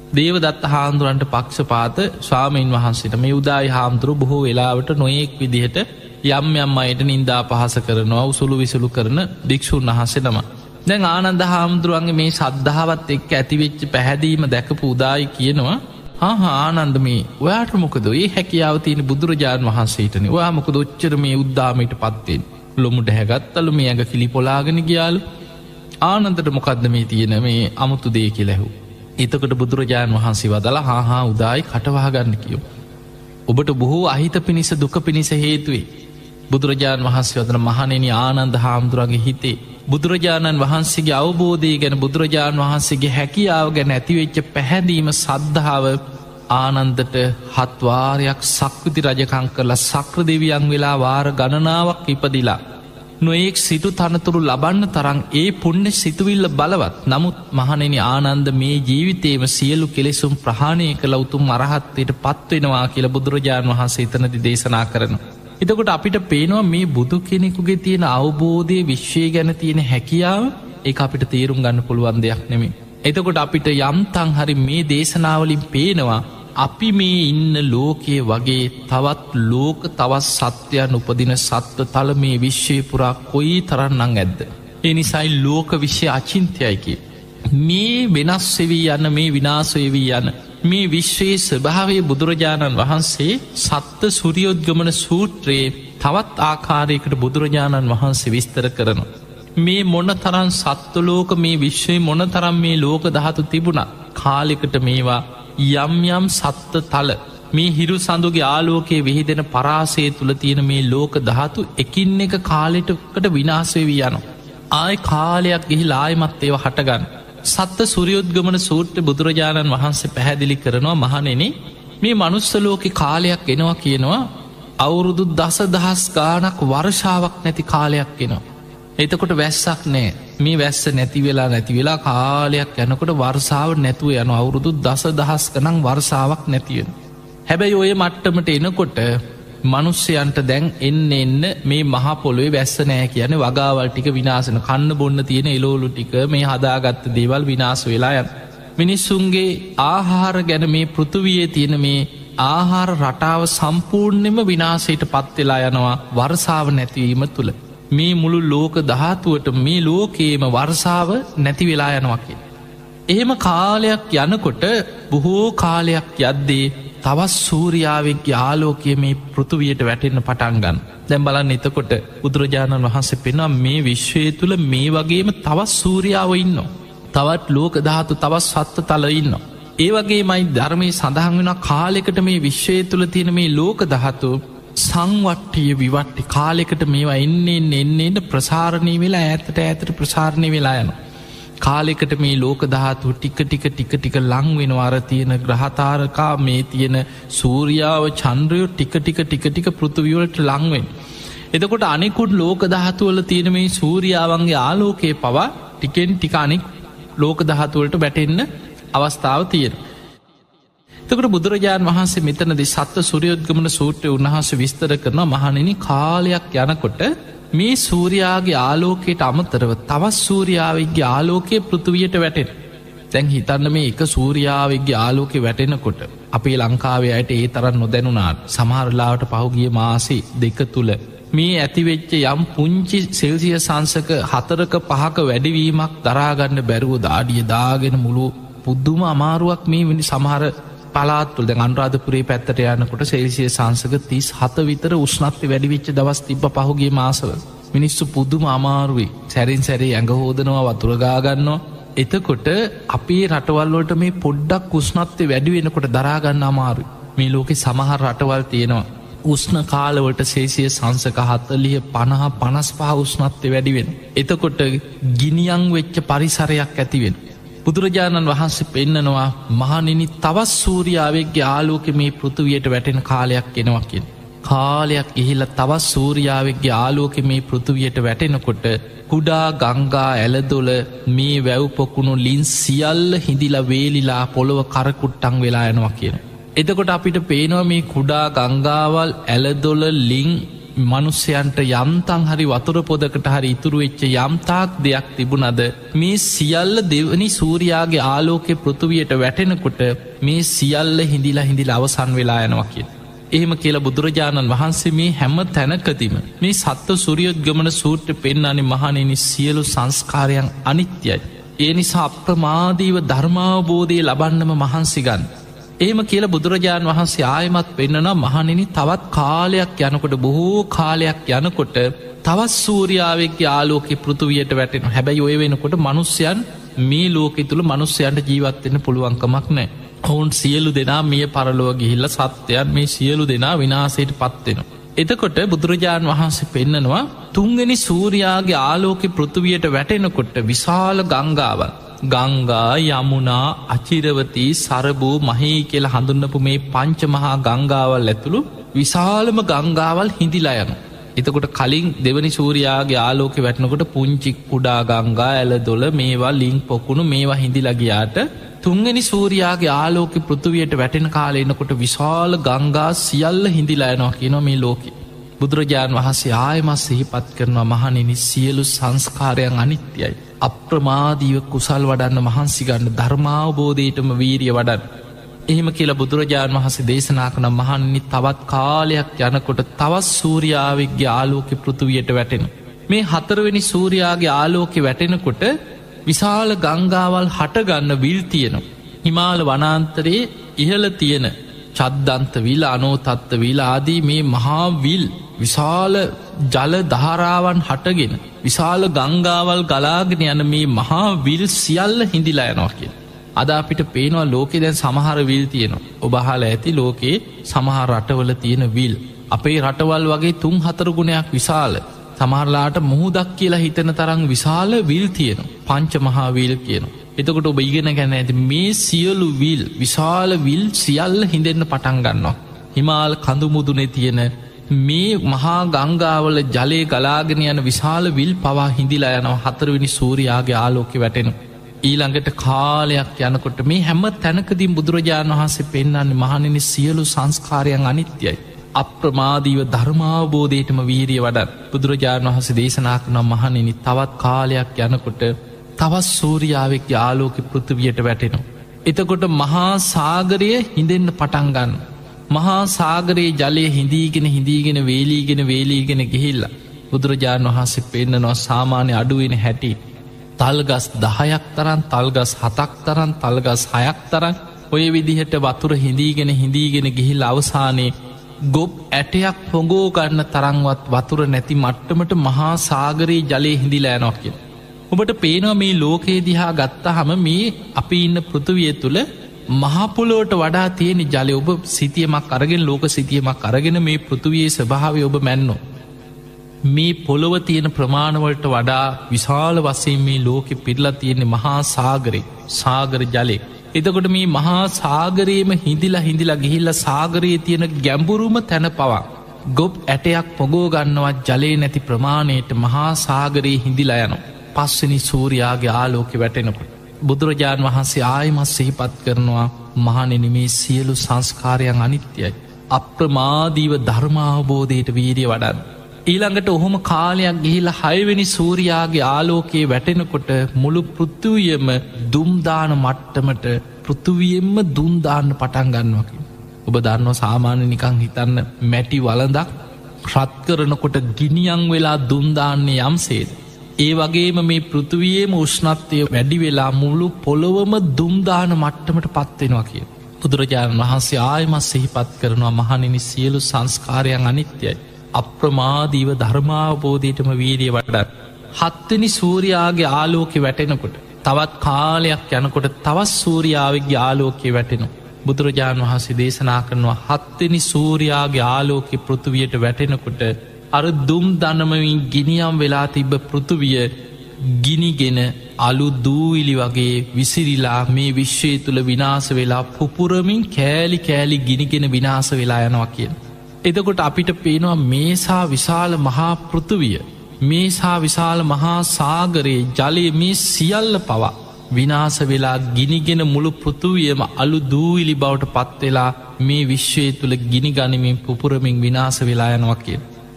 දේවදත්ත හාමුදුරන්ට පක්ෂපාත ස්වාමීන් වහන්සේට මේ උදායි හාමුදුරු බොහෝ වෙලාවට නොයෙක් විදිහට යම් යම් අයට නින්දා පහස කරනවා උසුළු විසුළු කරන භික්ෂූන් වහන්සේ නම. දැන් ආනන්ද හාමුදුරුවන්ගේ මේ සද්ධාවත් එක්ක ඇතිවෙච්ච පැහැදීම දැකපු උදායි කියනවා ආනන්ද මේ ඔයාට මොකද ඒ හැකියාව තියෙන බුදුරජාණන් වහන්සේටනේ ඔයා මොකද ඔච්චර මේ උද්දාමයට පත්වෙන් ලොමුට හැගත්තලු මේ ඇඟ කිලි පොලාගෙන ගියාලු ආනන්දට මොකක්ද මේ තියෙන මේ අමුතු දේ කියලා ඇහුවා. එතකොට බුදුරජාණන් වහන්සේ වදලා හා උදායි කටවහගන්න කියෝ. ඔබට බොහෝ අහිත පිණිස දුක පිණිස හේතුවේ. බුදුරජාණන් වහන්සේ වදන මහණෙනි ආනන්ද හාමුදුරුවන්ගේ හිතේ බුදුරජාණන් වහන්සේගේ අවබෝධය ගැන බුදුරජාණන් වහන්සේගේ හැකියාව ගැන ඇතිවෙච්ච පැහැදීම සද්ධාව ආනන්දට හත්වාරයක් සක්විති රජකං කරලා සක්‍ර දෙවියන් වෙලා වාර ගණනාවක් ඉපදිලා නොයෙක් සිටු තනතුරු ලබන්න තරං ඒ පුණ්‍ය සිතුවිල්ල බලවත්. නමුත් මහණෙනි ආනන්ද මේ ජීවිතේම සියලු කෙලෙසුම් ප්‍රහාණය කළ උතුම් අරහත්වයට පත්වෙනවා කියලා බුදුරජාණන් වහන්සේ එතනදි දේශනා කරනවා. එතකොට අපිට පේනවා මේ බුදු කෙනෙකුගේ තියෙන අවබෝධය විශ්වය ගැන තියෙන හැකියාව ඒ අපිට තේරුම් ගන්න පුළුවන් දෙයක් නෙමේ. එතකොට අපිට යම්තන් හරි මේ දේශනාවලින් පේනවා අපි මේ ඉන්න ලෝකයේ වගේ තවත් ලෝක තවත් සත්‍යයන් උපදින සත්ව තල මේ විශ්වය පුරා කොයි තරන්නං ඇද්ද. එනිසයි ලෝක විශ්‍ය අචින්තයයිකි. මේ වෙනස් වෙවී යන්න මේ විනාශවවී යන මේ විශ්වයේ ස්වභාවය බුදුරජාණන් වහන්සේ සත්ත සුරියොද්ගමන සූත්‍රයේ තවත් ආකාරයකට බුදුරජාණන් වහන්සේ විස්තර කරනවා. මේ මොන තරන් සත්වලෝක මේ විශ්වය මොන තරම් මේ ලෝක දහතු තිබුණ කාලෙකට මේවා යම් යම් සත්ත තල මේ හිරු සඳුගේ ආලෝකයේ විහිදෙන පරාසය තුළ තියෙන මේ ලෝක දහතු එකින් එක කාලෙටකට විනාශවවී යනවා. ආය කාලයක් ගිහි ලායමත් ඒව හටගන්න. සත්ත සුරියුද්ගමන සූත්‍ර බුදුරජාණන් වහන්සේ පැහැදිලි කරනවා මහණෙනි මේ මනුස්සලෝකෙ කාලයක් එනවා කියනවා අවුරුදු දස දහස් ගානක් වර්ෂාවක් නැති කාලයක් එනවා. එතකොට වැස්සක් නෑ මේ වැස්ස නැතිවෙලා කාලයක් යනකොට වර්සාාව නැතුව යන අවුරුදු දස දහස් කනං වර්සාාවක් නැතිවෙන. හැබැයි ඔය මට්ටමට එනකොට මනුස්්‍යයන්ට දැන් එන්න මේ මහපොලොේ වැස්ස නෑ කියන වගාවල් ටික විනාසන කන්න බොන්න තියෙන එලෝලු ටික මේ හදාගත්ත දේවල් විනාස වෙලා යන. මිනිස්සුන්ගේ ආහාර ගැන මේ පෘතුවයේ තියෙන මේ ආහාර රටාව සම්පූර්ණයම විනාසයට පත්වෙලා යනවා වර්සාාව නැතිවීම තුළ. මේ මුළු ලෝක දහතුවට මේ ලෝකේම වර්සාාව නැති වෙලා යනවකි. එහෙම කාලයක් යනකොට බොහෝ කාලයක් යද්දේ තවත් සූරියාවෙක් ආලෝකය මේ පෘතුවියට වැටෙන්න පටන්ගන්න. දැම් බලන්න එතකොට බුදුරජාණන් වහන්සේ පෙනවා මේ විශ්වය තුළ මේ වගේම තවත් සූරියාව ඉන්න. තවත් ලෝක ධාතු තවත් සත්ව තල ඉන්න. ඒ වගේ මයි ධර්මය සඳහන් වෙන කාලෙකට මේ විශ්වය තුළ තියෙන මේ ලෝක දහතු සංවට්ටිය විවට්ටි කාලෙකට මේවා එන්න ප්‍රසාරණය වෙලා ඇතට ප්‍රසාරණය වෙලා යන. කාලෙකට මේ ලෝක දහතු ටික ලංවෙනවාර තියෙන ග්‍රහතාරකා මේ තියෙන සූරියාව චන්ද්‍රයෝ ටික පෘතුවියවලට ලංවෙන්. එතකොට අනෙකුට ලෝක දහතුවල තියෙන මේ සූරියාවන්ගේ ආලෝකයේ පවා ටිකෙන් ටිකානෙක් ලෝක දහතුවලට වැටෙන්න අවස්ථාව තියෙන. තකට බුදුරජාණන් වහන්සේ මෙතනදි සත්ව සුරියොද්ගමන සූත්‍රය උන්වහන්ස විස්තර කරන මහණෙනි කාලයක් යනකොට මේ සූරයාගේ ආලෝකයට අමතරව තවත් සූරියාවගේ ආලෝකයේ පෘතුවියට වැටෙන. තැන් හිතන්න මේ එක සූරියාවගේ ආලෝකෙ වැටෙනකොට අපේ ලංකාවේ අයට ඒ තරන් නොදැනුනාට සමහරලාවට පහුගිය මාසේ දෙක තුළ මේ ඇතිවෙච්ච යම් පුංචි සෙල්සිය සංසක 4ක 5ක වැඩිවීමක් දරාගන්න බැරුව දාඩිය දාගෙන මුළු පුද්දුම අමාරුවක් මේ වෙනි සමහර පලාත්තුල අන්රාධපුරේ පැත්තට යනකොට සෙල්සිය සංසක 37 විතර උෂ්ණත්වය වැඩිවිච්ච දවස් තිබ්බ පහුගේ මාසවල මිනිස්සු පුදුම අමාරුවේ සැරින් සැරේ ඇඟ හෝදනවා වතුරගාගන්නවා. එතකොට අපේ රටවල්වලට මේ පොඩ්ඩක් උෂ්ණත්වය වැඩි වෙනකොට දරාගන්න අමාරුයි. මේ ලෝකෙ සමහර රටවල් තියෙනවා උෂ්ණ කාලවට සේසිය සංසක 40 50 55 උෂ්ණත්වය වැඩිවෙන. එතකොට ගිනියම් වෙච්ච පරිසරයක් ඇතිවෙන. බුදුරජාණන් වහන්සේ පෙන්නනවා මහණෙනි තවත් සූරියාවගේ ආලෝක මේ පෘතුවියට වැටෙන කාලයක් එනවා කියෙන්. කාලයක් ගිහිල්ලා තවත් සූරියාවගේ ආලෝක මේ පෘතුවියට වැටෙනකොට කුඩා ගංගා ඇලදොල මේ වැව් පොකුණු ලින් සියල්ල හිදිලා වේලිලා පොළොව කරකුට්ටන් වෙලා යනවා කියන. එතකොට අපිට පේනවා මේ කුඩා ගංගාවල් ඇලදොල ලිං මනුස්සයන්ට යම්තන් හරි වතුර පොදකට හරි ඉතුරු වෙච්ච යම්තාක් දෙයක් තිබුණද මේ සියල්ල දෙවනි සූරයාගේ ආලෝකෙ පෘථුවියට වැටෙනකොට මේ සියල්ල හිඳිලා අවසන් වෙලා යනවා කිය. එහෙම කියලා බුදුරජාණන් වහන්සේ මේ හැම තැනකතිම මේ සත්ව සූරියෝද්ගමන සූත්‍රය පෙන්වන්නේ මහණෙනි සියලු සංස්කාරයන් අනිත්‍යයි. ඒ නිසා අප්‍රමාදීව ධර්මාවබෝධය ලබන්නම මහන්සි ගන්න. එහෙම කියලා බුදුරජාණන් වහන්සේ ආයමත් පෙන්වනවා මහණෙනි තවත් කාලයක් යනකොට බොහෝ කාලයක් යනකොට තවත් සූර්යාවෙක්ගේ ආලෝකෙ පෘථුවියට වැටෙනවා. හැබැයි ඔය වෙනකොට මිනිස්යන් මේ ලෝකෙ තුල මිනිස්යන්ට ජීවත් වෙන්න පුළුවන්කමක් නැහැ. ඔවුන් සියලු දෙනා මිය පරලොව ගිහිල්ලා සත්‍යයන් මේ සියලු දෙනා විනාශයට පත් වෙනවා. එතකොට බුදුරජාණන් වහන්සේ පෙන්නනවා තුන්වෙනි සූර්යාගේ ආලෝකෙ පෘථුවියට වැටෙනකොට විශාල ගංගාවක් ගංගා යමුනා අචිරවතී සරබූ මහී කියලා හඳුන්වපු මේ පංච මහා ගංගාවල් ඇතුළු විශාලම ගංගාවල් හිඳිලා යනවා. එතකොට කලින් දෙවනි සූර්යාගේ ආලෝකෙ වැටෙනකොට පුංචි කුඩා ගංගා ඇලදොල මේවා ලිං පොකුණු මේවා හිඳිලා ගියාට තුන්වෙනි සූර්යාගේ ආලෝකෙ පෘථුවියට වැටෙන කාලේ එනකොට විශාල ගංගා සියල්ල හිඳිලා යනවා කියනවා මේ ලෝකෙ. බුදුරජාණන් වහන්සේ ආයමත් සිහිපත් කරනවා මහණෙනි සියලු සංස්කාරයන් අනිත්‍යයි. අප්‍රමාදීව කුසල් වඩන්න මහන්සි ගන්න ධර්මාවබෝධයටම වීරිය වඩන්න. එහෙම කියලා බුදුරජාණන් වහන්සේ දේශනා කරන මහණෙනි තවත් කාලයක් යනකොට තවත් සූර්යාවෙක්ගේ ආලෝකෙ පෘථුවියට වැටෙනවා. මේ හතරවෙනි සූර්යාගේ ආලෝකෙ වැටෙනකොට විශාල ගංගාවල් හටගන්න විල් තියෙනවා. හිමාල වනාන්තරයේ ඉහළ තියෙන චද්දන්ත විල අනෝතත්ත විල ආදී මේ මහා විල් විශාල ජල ධාරාවන් හටගෙන විශාල ගංගාවල් ගලාගෙන යන මේ මහා විල් සියල්ල හිඳිලා යනවා කියන. අද අපිට පේනවා ලෝකෙ දැන් සමහර විල් තියෙනවා. ඔබ අහලා ඇති ලෝකේ සමහර රටවල තියෙන විල් අපේ රටවල් වගේ 3-4 ගුණයක් විශාල. සමහරලාට මුහුදක් කියලා හිතන තරම් විශාල විල් තියෙනවා. පංච මහා විල් කියනවා. එතකොට ඔබ ඉගෙන ගන්න ඇති මේ සියලු විල් විශාල විල් සියල්ල හිඳෙන්න පටන් ගන්නවා. හිමාල කඳු මුදුනේ තියෙන මේ මහා ගංගාවල ජලය ගලාගෙන යන විශාල විල් පවා හිඳිලා යනවා හතරවෙනි සූර්යාගේ ආලෝකෙ වැටෙනවා. ඊළඟට කාලයක් යනකොට මේ හැම තැනකදීම බුදුරජාණන් වහන්සේ පෙන්වන්නේ මහණෙනි සියලු සංස්කාරයන් අනිත්‍යයි. අප්‍රමාදීව ධර්මාවබෝධයටම වීරිය වඩන්න. බුදුරජාණන් වහන්සේ දේශනා කරනවා මහණෙනි තවත් කාලයක් යනකොට තවත් සූර්යාවෙක්ගේ ආලෝකෙ පෘථුවියට වැටෙනවා. එතකොට මහා සාගරය හිඳෙන්න පටන් ගන්න. මහා සාගරයේ ජලය හිඳීගෙන වේලීගෙන ගිහිල්ලා බුදුරජාණන් වහන්සේ පෙන්නනවා සාමාන්‍ය අඩුවෙන හැටි තල්ගස් 10ක් තරම් තල්ගස් 7ක් තරම් තල්ගස් 6ක් තරම් ඔය විදිහට වතුර හිඳීගෙන ගිහිල්ලා අවසානයේ ගොබ් ඇටයක් පොඟෝ ගන්න තරම්වත් වතුර නැති මට්ටමට මහා සාගරයේ ජලය හිඳිලා යනවා කියලා. ඔබට පේනවා මේ ලෝකයේ දිහා ගත්තහම මේ අපි ඉන්න පෘථුවිය තුල මහපොළොවට වඩා තියෙන ජලය ඔබ සිතියමක් අරගෙන ලෝක සිතියමක් අරගෙන මේ පෘථුවියේ ස්වභාවය ඔබ මැන්නෝ. මේ පොළොව තියෙන ප්‍රමාණවලට වඩා විශාල වශයෙන් මේ ලෝකෙ පිරලා තියෙන මහා සාගරේ සාගර ජලය. එතකොට මේ මහා සාගරයේම හිඳිලා ගිහිල්ලා සාගරයේ තියෙන ගැඹුරුම තැන පවා ගොබ් ඇටයක් පොගෝ ගන්නවත් ජලය නැති ප්‍රමාණයට මහා සාගරයේ හිඳිලා යනවා. පස්වෙනි සූර්යාගේ ආලෝකෙ වැටෙනකොට බුදුරජාණන් වහන්සේ ආයමත් සිහිපත් කරනවා මහණෙනි මේ සියලු සංස්කාරයන් අනිත්‍යයි. අප්‍රමාදීව ධර්මාවබෝධයට වීරිය වඩන්න. ඊළඟට ඔහොම කාලයක් ගිහිල්ලා 6 වෙනි සූර්යාගේ ආලෝකයේ වැටෙනකොට මුළු පෘථුවියම දුම් දාන මට්ටමට පෘථුවියෙන්ම දුම් දාන්න පටන් ගන්නවා කියලා. ඔබ දන්නවා සාමාන්‍ය නිකන් හිතන්න මැටි වළඳක් රත් කරනකොට ගිනියම් වෙලා දුම් දාන්නේ යම්සේද ඒ වගේම මේ පෘථුවියේම උෂ්ණත්වය වැඩි වෙලා මුළු පොළොවම දුම් දාන මට්ටමට පත් වෙනවා කියලා. බුදුරජාණන් වහන්සේ ආයමත් සිහිපත් කරනවා මහණෙනි සියලු සංස්කාරයන් අනිත්‍යයි. අප්‍රමාදීව ධර්මාවබෝධයටම වීරිය වඩන්න. 7 වෙනි සූර්යාගේ ආලෝකෙ වැටෙනකොට තවත් කාලයක් යනකොට තවත් සූර්යාවෙක්ගේ ආලෝකය වැටෙනවා. බුදුරජාණන් වහන්සේ දේශනා කරනවා 7 වෙනි සූර්යාගේ ආලෝකෙ පෘථුවියට වැටෙනකොට අර දුම් දනමමින් ගිනියම් වෙලා තිබ්බ පෘථුවිය ගිනිගෙන අලු දූවිලි වගේ විසිරිලා මේ විශ්වය තුළ විනාශ වෙලා පුපුරමින් කෑලි ගිනිගෙන විනාශ වෙලා යනවා කියන. එතකොට අපිට පේනවා මේසා විශාල මහා පෘථුවිය මේසා විශාල මහා සාගරයේ ජලය මේ සියල්ල පවා විනාශ වෙලා ගිනිගෙන මුළු පෘථුවියම අලු දූවිලි බවට පත්වෙලා මේ විශ්වය තුළ ගිනි ගනිමින් පුපුරමින් විනාශ වෙලා යනවා කියන.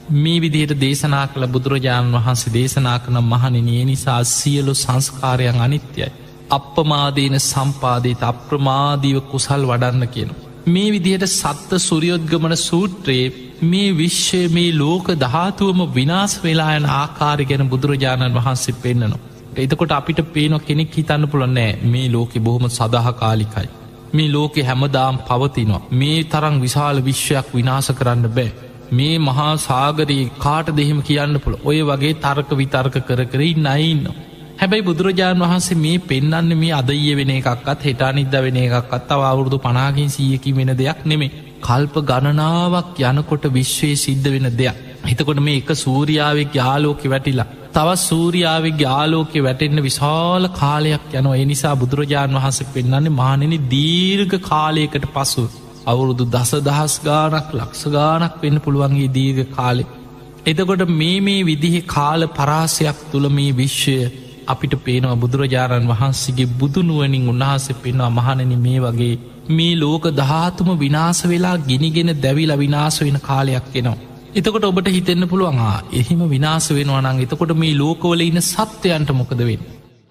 මේ විදිහට දේශනා කළ බුදුරජාණන් වහන්සේ දේශනා කන මහණෙනි නිසා සියලු සංස්කාරයන් අනිත්‍යයි. අප්‍රමාදීන සම්පාදිත අප්‍රමාදීව කුසල් වඩන්න කියන. මේ විදිහට සත්ත සුරියොද්ගමන සූත්‍රයේ මේ විශ්වය මේ ලෝක ධාතුවම විනාශ වෙලා යන ආකාරය ගැන බුදුරජාණන් වහන්සේ පෙන්නනවා. එතකොට අපිට පේනො කෙනෙක් හිතන්න පුළුවන් නෑ මේ ලෝකෙ බොහොම සදාකාලිකයි. මේ ලෝකෙ හැමදාම් පවතිනවා. මේ තරම් විශාල විශ්වයක් විනාශ කරන්න බෑ. මේ මහා සාගරයේ කාට දෙහෙම කියන්න පුළ ඔය වගේ තර්ක විතර්ක කර කර නයින්න. හැබැයි බුදුරජාණන් වහන්සේ මේ පෙන්නන්න මේ අදය වෙන එකක්ත් හෙටා නිද්ද වෙන එකක්ත් තව අවුරුදු 50කින් 100කින් වෙන දෙයක් නෙමේ. කල්ප ගණනාවක් යනකොට විශ්වයේ සිද්ධ වෙන දෙයක්. හිතකොට මේ එක සූරියාවෙක් යාලෝකෙ වැටිලා තවත් සූරියාවෙක් ආලෝකෙ වැටෙන්න විශාල කාලයක් යනවා. ඒ නිසා බුදුරජාණන් වහන්සේ පෙන්නන්නේ මහණෙනි දීර්ඝ කාලයකට පසු අවුරුදු දසදහස් ගානක් ලක්ෂ ගානක් වෙන්න පුළුවන්ගේ දීර්ඝ කාලෙ. එතකොට මේ විදිහේ කාල පරාසයක් තුළ මේ විශ්වය අපිට පේනවා බුදුරජාණන් වහන්සේගේ බුදුනුවනින් උන්වහන්සේ පෙන්වා මහණෙනි මේ වගේ මේ ලෝක ධාතුම විනාශ වෙලා ගිනිගෙන දැවිලා විනාශ වෙන කාලයක් එනවා. එතකොට ඔබට හිතෙන්න පුළුවන් එහෙම විනාශ වෙනවා නම් එතකොට මේ ලෝකවල ඉන්න සත්වයන්ට මොකද වෙන්නේ?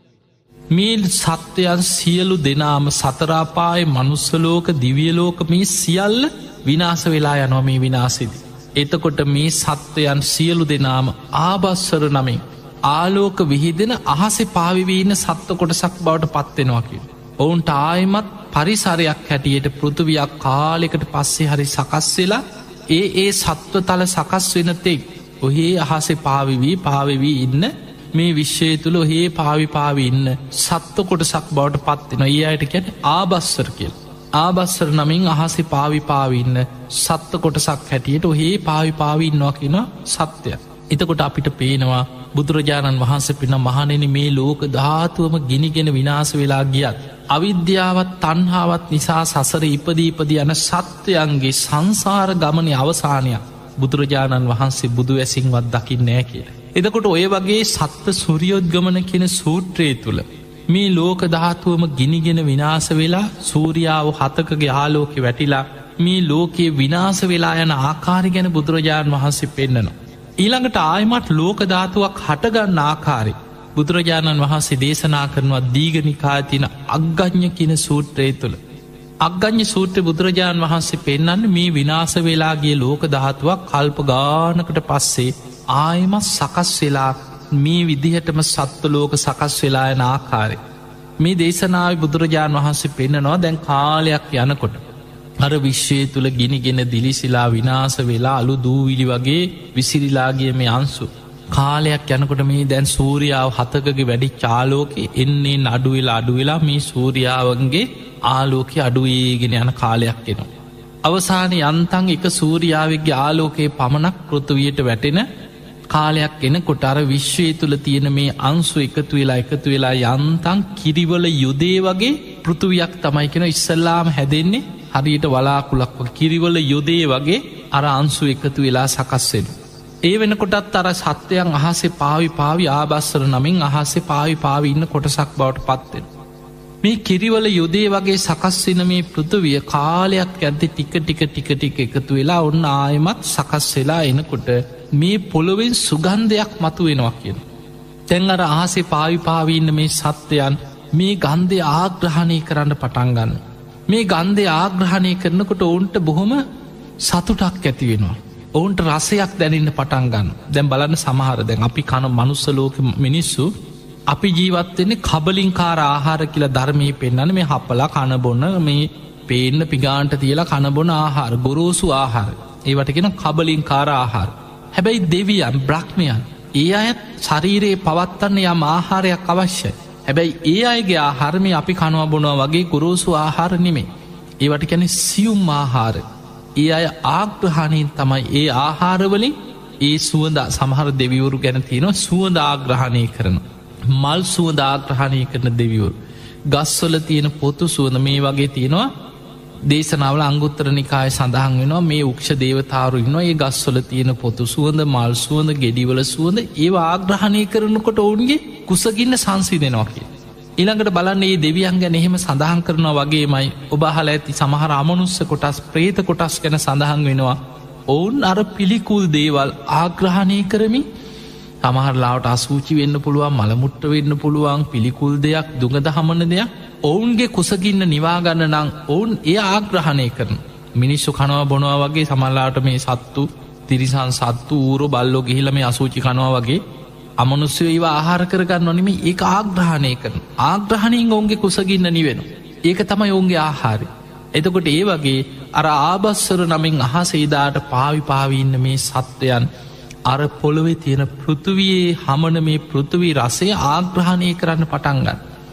මේ සත්වයන් සියලු දෙනාම සතර අපායේ මනුස්ස ලෝක දිව්‍ය ලෝක මේ සියල්ල විනාශ වෙලා යනවා මේ විනාශෙදී. එතකොට මේ සත්වයන් සියලු දෙනාම ආභස්සර නමින් ආලෝක විහිදෙන අහසේ පාවිවී ඉන්න සත්ව කොටසක් බවට පත්වෙනවා කියලා. ඔවුන්ට ආයමත් පරිසරයක් හැටියට පෘථිවියක් කාලෙකට පස්සේ හරි සකස් වෙලා ඒ සත්ව තල සකස් වෙන තෙක් ඔහේ අහසේ පාවිවී ඉන්න මේ විශ්වය තුළ ඔහේ පාවි ඉන්න සත්ව කොටසක් බවට පත්වෙන ඒ අයට කැන ආභස්සර කියල. ආභස්සර නමින් අහසේ පාවින්න සත්ව කොටසක් හැටියට ඔහේ පාවින්නවා කියන සත්‍යය. එතකොට අපිට පේනවා බුදුරජාණන් වහන්සේ පින මහණෙනි මේ ලෝක ධාතුවම ගිනිගෙන විනාශ වෙලා ගියත් අවිද්‍යාවත් තණ්හාවත් නිසා සසර ඉපදීපදී යන සත්වයන්ගේ සංසාර ගමනේ අවසානයක් බුදුරජාණන් වහන්සේ බුදු ඇසින්වත් දකින්න නෑ කියලා. එතකොට ඔය වගේ සත්ව සූරියොද්ගමන කියන සූත්‍රය තුළ මේ ලෝක ධාතුවම ගිනිගෙන විනාශ වෙලා සූරියාව 7කගේ ආලෝකෙ වැටිලා මේ ලෝකයේ විනාශ වෙලා යන ආකාරය ගැන බුදුරජාණන් වහන්සේ පෙන්නනවා. ඊළඟට ආයමත් ලෝක ධාතුවක් හටගන්න ආකාරය බුදුරජාණන් වහන්සේ දේශනා කරනවා දීඝනිකායේ තියෙන අග්ගඤ්ඤ කියන සූත්‍රය තුළ. අග්ගඤ්ඤ සූත්‍රය බුදුරජාණන් වහන්සේ පෙන්නන්නේ මේ විනාශ වෙලා ගිය ලෝක ධාතුවක් කල්ප ගානකට පස්සේ ආයමත් සකස් වෙලා මේ විදිහටම සත්ව ලෝක සකස් වෙලා යන ආකාරය. මේ දේශනාවේ බුදුරජාණන් වහන්සේ පෙන්නනවා දැන් කාලයක් යනකොට අර විශ්වය තුළ ගිනිගෙන දිලිසිලා විනාශ වෙලා අලු දූවිලි වගේ විසිරිලාගිය මේ අංසු කාලයක් යනකොට මේ දැන් සූරියාව 7කගේ වැඩි ආලෝකෙ එන්නේ අඩුවෙලා මේ සූරියාවන්ගේ ආලෝකෙ අඩුවේගෙන යන කාලයක් එනවා. අවසානයේ යන්තම් එක සූරියාවගේ ආලෝකයේ පමණක් පෘථිවියට වැටෙන කාලයක් එනකොට අර විශ්වය තුළ තියෙන මේ අංශු එකතු වෙලා යන්තම් කිරිවල යුදේ වගේ පෘථිවියක් තමයි කියන ඉස්සල්ලාම හැදෙන්නේ හරියට වලාකුලක් වගේ කිරිවල යුදේ වගේ අර අංශු එකතු වෙලා සකස් වෙනවා. ඒ වෙනකොටත් අර සත්වයන් අහසේ පාවි ආභස්සර නමින් අහසේ පාවි ඉන්න කොටසක් බවට පත් වෙනවා. මේ කිරිවල යුදේ වගේ සකස් වෙන මේ පෘථිවිය කාලයක් යද්දී ටික එකතු වෙලා ඔන්න ආයෙමත් සකස් වෙලා එනකොට මේ පොළොවෙන් සුගන්ධයක් මතුවෙනවා කියන. දැන් අර අහසේ පාවි ඉන්න මේ සත්වයන් මේ ගන්ධය ආග්‍රහණය කරන්න පටන් ගන්නවා. මේ ගන්ධය ආග්‍රහණය කරනකොට ඔවුන්ට බොහොම සතුටක් ඇති වෙනවා. ඔවුන්ට රසයක් දැනෙන්න පටන් ගන්න. දැන් බලන්න සමහර දැන් අපි කන මනුස්ස ලෝකෙ මිනිස්සු අපි ජීවත් වෙන්නේ කබලින්කාර ආහාර කියලා ධර්මයේ පෙන්නන්නේ මේ හපලා කන බොන මේ පේන්න පිගාන්ට තියලා කන බොන ආහාර ගොරෝසු ආහාර. ඒවට කියන කබලින්කාර ආහාර. හැබැයි දෙවියන් බ්‍රහ්මයන් ඒ අයත් ශරීරයේ පවත්තන්න යම් ආහාරයක් අවශ්‍යයි. හැබැයි ඒ අයගේ ආහාරමේ අපි කනවා බොනවා වගේ ගොරෝසු ආහාර නෙමෙයි. ඒවට කියන්නේ සියුම් ආහාර. ඒ අය ආග්‍රහණයෙන් තමයි ඒ ආහාරවලින් ඒ සුවඳ සමහර දෙවිවරු ගැන තියෙනවා සුවඳ ආග්‍රහණය කරනවා. මල් සුවඳ ආග්‍රහණය කරන දෙවිවරු. ගස්වල තියෙන පොතු සුවඳ මේ වගේ තියෙනවා. දේශනාවල අංගුත්තර නිකායේ සඳහන් වෙනවා මේ උක්ෂ දේවතාවරු ඉන්නවා. ඒ ගස්වල තියෙන පොතු සුවඳ මල් සුවඳ ගෙඩිවල සුවඳ ඒවා ආග්‍රහණය කරනකොට ඔවුන්ගේ කුසගින්න සංසිඳෙනවා කියලා. ඊළඟට බලන්න මේ දෙවියන් ගැන එහෙම සඳහන් කරනවා වගේමයි ඔබ අහලා ඇති සමහර අමනුස්ස කොටස් ප්‍රේත කොටස් ගැන සඳහන් වෙනවා. ඔවුන් අර පිළිකුල් දේවල් ආග්‍රහණය කරමින් තමහරලාට අසූචි වෙන්න පුළුවන් මළමුට්ට වෙන්න පුළුවන් පිළිකුල් දෙයක් දුඟද හමන දෙයක් ඔවුන්ගේ කුසගින්න නිවාගන්න නං ඔවුන් එය ආග්‍රහණය කරන මිනිස්සු කනවා බොනවා වගේ සමල්ලාට මේ සත්තු තිරිසන් සත්තු ඌරෝ බල්ලෝ ගිහිල මේ අසූචි කනවා වගේ අමනුස්්‍යය ඒවා ආහාර කරගන්න නොනිම ඒ ආග්‍රහණය කරන ආග්‍රහණයෙන් ඔවුන්ගේ කුසගින්න නිවෙන ඒක තමයි ඔවුන්ගේ ආහාරය එතකොට ඒ වගේ අර ආබස්සර නමින් අහසේදාට පාවිපාවිඉන්න මේ සත්වයන් අර පොළොවෙ තියෙන පෘතුවයේ හමන මේ පෘතුවී රසය ආග්‍රහණය කරන්න පටන්ගන්න.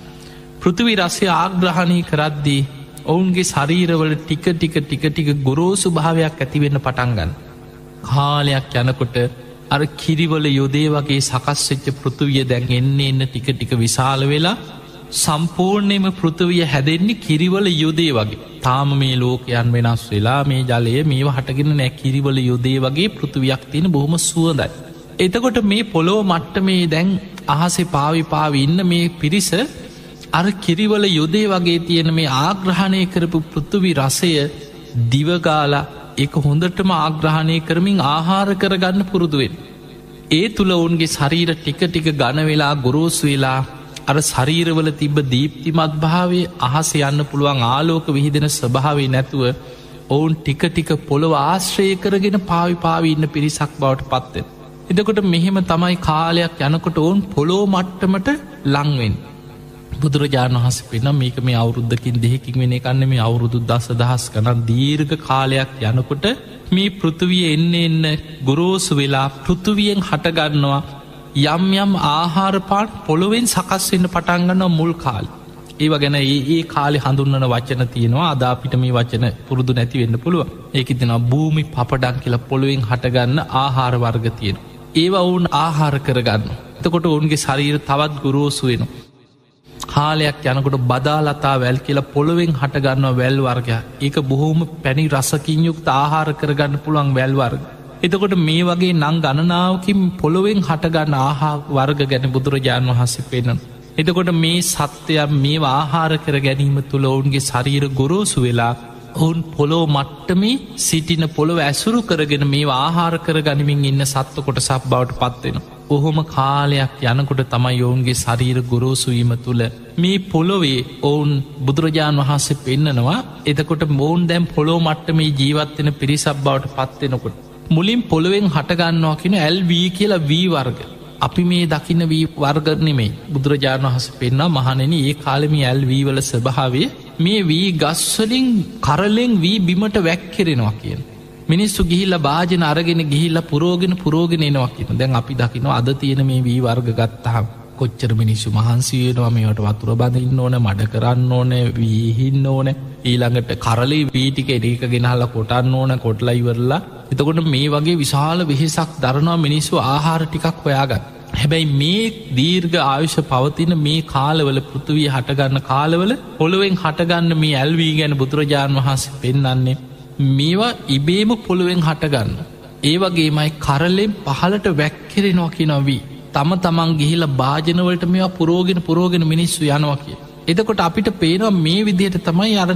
පෘතුවි රසය ආග්‍රහණය කරද්දී ඔවුන්ගේ ශරීරවල ටික ගොරෝසු භාවයක් ඇතිවෙන්න පටන්ගන්න. කාලයක් යනකොට අර කිරිවල යොදේ වගේ සකස්වෙච්ච පෘතුවිය දැන් එන්න ටික විශාල වෙලා සම්පූර්ණයම පෘතුවිය හැදෙන්නේ කිරිවල යොදේ වගේ තාම මේ ලෝකයන් වෙනස් වෙලා මේ ජලය මේ හටගෙන නෑ කිරිවල යොදේ වගේ පෘතුවියක් තියෙන බොහොම සුවදයි. එතකොට මේ පොලෝ මට්ට මේ දැන් අහසේ පාවිපාවි ඉන්න මේ පිරිස අර කිරිවල යොදේ වගේ තියෙන මේ ආග්‍රහණය කරපු පෘතුවි රසය දිවගාලා එක හොඳටම ආග්‍රහණය කරමින් ආහාර කරගන්න පුරුදුවෙන්. ඒ තුළ ඔවුන්ගේ ශරීර ටික ගණ වෙලා ගොරෝසු වෙලා අර ශරීරවල තිබ්බ දීප්තිමත් භාවය අහස යන්න පුළුවන් ආලෝක විහිදෙන ස්වභාවේ නැතුව ඔවුන් ටික පොළොව ආශ්‍රය කරගෙන පාවිපාවි ඉන්න පිරිසක් බවට පත්වෙන්. එදකොට මෙහෙම තමයි කාලයක් යනකොට ඔවුන් පොලෝ මට්ටමට ලංවෙන්. බුදුරජාණන් වහස පෙනම් මේක මේ අවුරුද්ධකින් දෙහෙකින් වෙන කන්න මේ අවුරුදු දස දහස් කනක් දීර්ඝ කාලයක් යනකොට මේ පෘතුවිය එන්න ගොරෝසු වෙලා පෘතුවියෙන් හටගන්නවා යම් ආහාරපාට පොළොවෙන් සකස්වෙන්න පටන්ගන්න මුල් කාල්. ඒව ගැන ඒ කාලෙ හඳුන්නන වචන තියෙනවා අදාපිට මේ වචන පුරුදු නැති වෙන්න පුළුව ඒක තින භූමි පපඩක් කියලා පොළොවෙන් හටගන්න ආහාර වර්ග තියෙන. ඒවා ඔවුන් ආහාර කරගන්න. එතකොට ඔවුන්ගේ ශරීර තවත් ගුරෝසු වෙන. කාලයක් යනකොට බදාලතා වැල් කියලා පොළොවෙන් හටගන්න වැල් වර්ගයක් ඒක බොහෝම පැණි රසකින් යුක්ත ආහාර කරගන්න පුළුවන් වැල් වර්ග. එතකොට මේ වගේ නං ගණනාවකින් පොළොවෙන් හටගන්න ආහා වර්ග ගැන බුදුරජාණන් වහන්සේ පෙන්වන. එතකොට මේ සත්‍යයක් මේ ආහාර කර ගැනීම තුළ ඔවුන්ගේ ශරීර ගොරෝසු වෙලා ඔවුන් පොලෝ මට්ටමේ සිටින පොළොව ඇසුරු කරගෙන මේ ආහාර කර ගනිමින් ඉන්න සත්ව කොට සක් බවට පත්වෙන. ඔහොම කාලයක් යනකොට තමයි ඔවුන්ගේ ශරීර ගොරෝසුවීම තුළ මේ පොළොවේ ඔවුන් බුදුරජාණන් වහන්සේ පෙන්නනවා එතකොට මෝන් දැම් පොලෝ මට්ටමේ ජීවත්වෙන පිරිසක් බවට පත්වෙනකොට. මුලින් පොළොවෙන් හටගන්නවා කියෙන ඇල්වී කියලා වී වර්ග. අපි මේ දකින්න වී වර්ගරනෙමේ බුදුරජාණන් වහස පෙන්න්න මහනෙන ඒ කාලෙම ඇල්වීවල ස්භාවේ මේ වී ගස්වලින් කරලෙන් වී බිමට වැැක්කෙරෙනවා කියන. මිනිස්සු ගිහිල්ල භාජන අරගෙන ගිහිල්ල පුරෝගෙන එනවා කියන දැන් අපි දකිනවා අද තියෙන මේ වී වර්ග ගත්තහම් කොච්චර මිනිස්සු මහන්සියනවා මේට වතුර බඳන්න ඕන මඩ කරන්න ඕන වීහින්න ඕන ඊළඟට කරලේ වීටික එඩක ගෙනහල්ල කොටන්න ඕන කොටලා ඉවරලා එතකොට මේ වගේ විශාල වෙහෙසක් දරනවා මිනිස්සු ආහාර ටිකක් හොයාගත්. හැබැයි මේ දීර්ඝ ආයුෂ පවතින මේ කාලවල පෘතුවී හටගන්න කාලවල පොළුවෙන් හටගන්න මේ ඇල්වී ගැන බුදුරජාණන් වහන්සේ පෙන්න්නන්නේ මේවා ඉබේම පොළුවෙන් හටගන්න. ඒ වගේමයි කරලෙන් පහලට වැැක්කෙරෙනවා කිනොවී. තම තමන් ගිහිල භාජනවලට මේවා පුරෝගෙන මිනිස්සු යනවා කිය. එදකොට අපිට පේනවා මේ විදිහට තමයි අර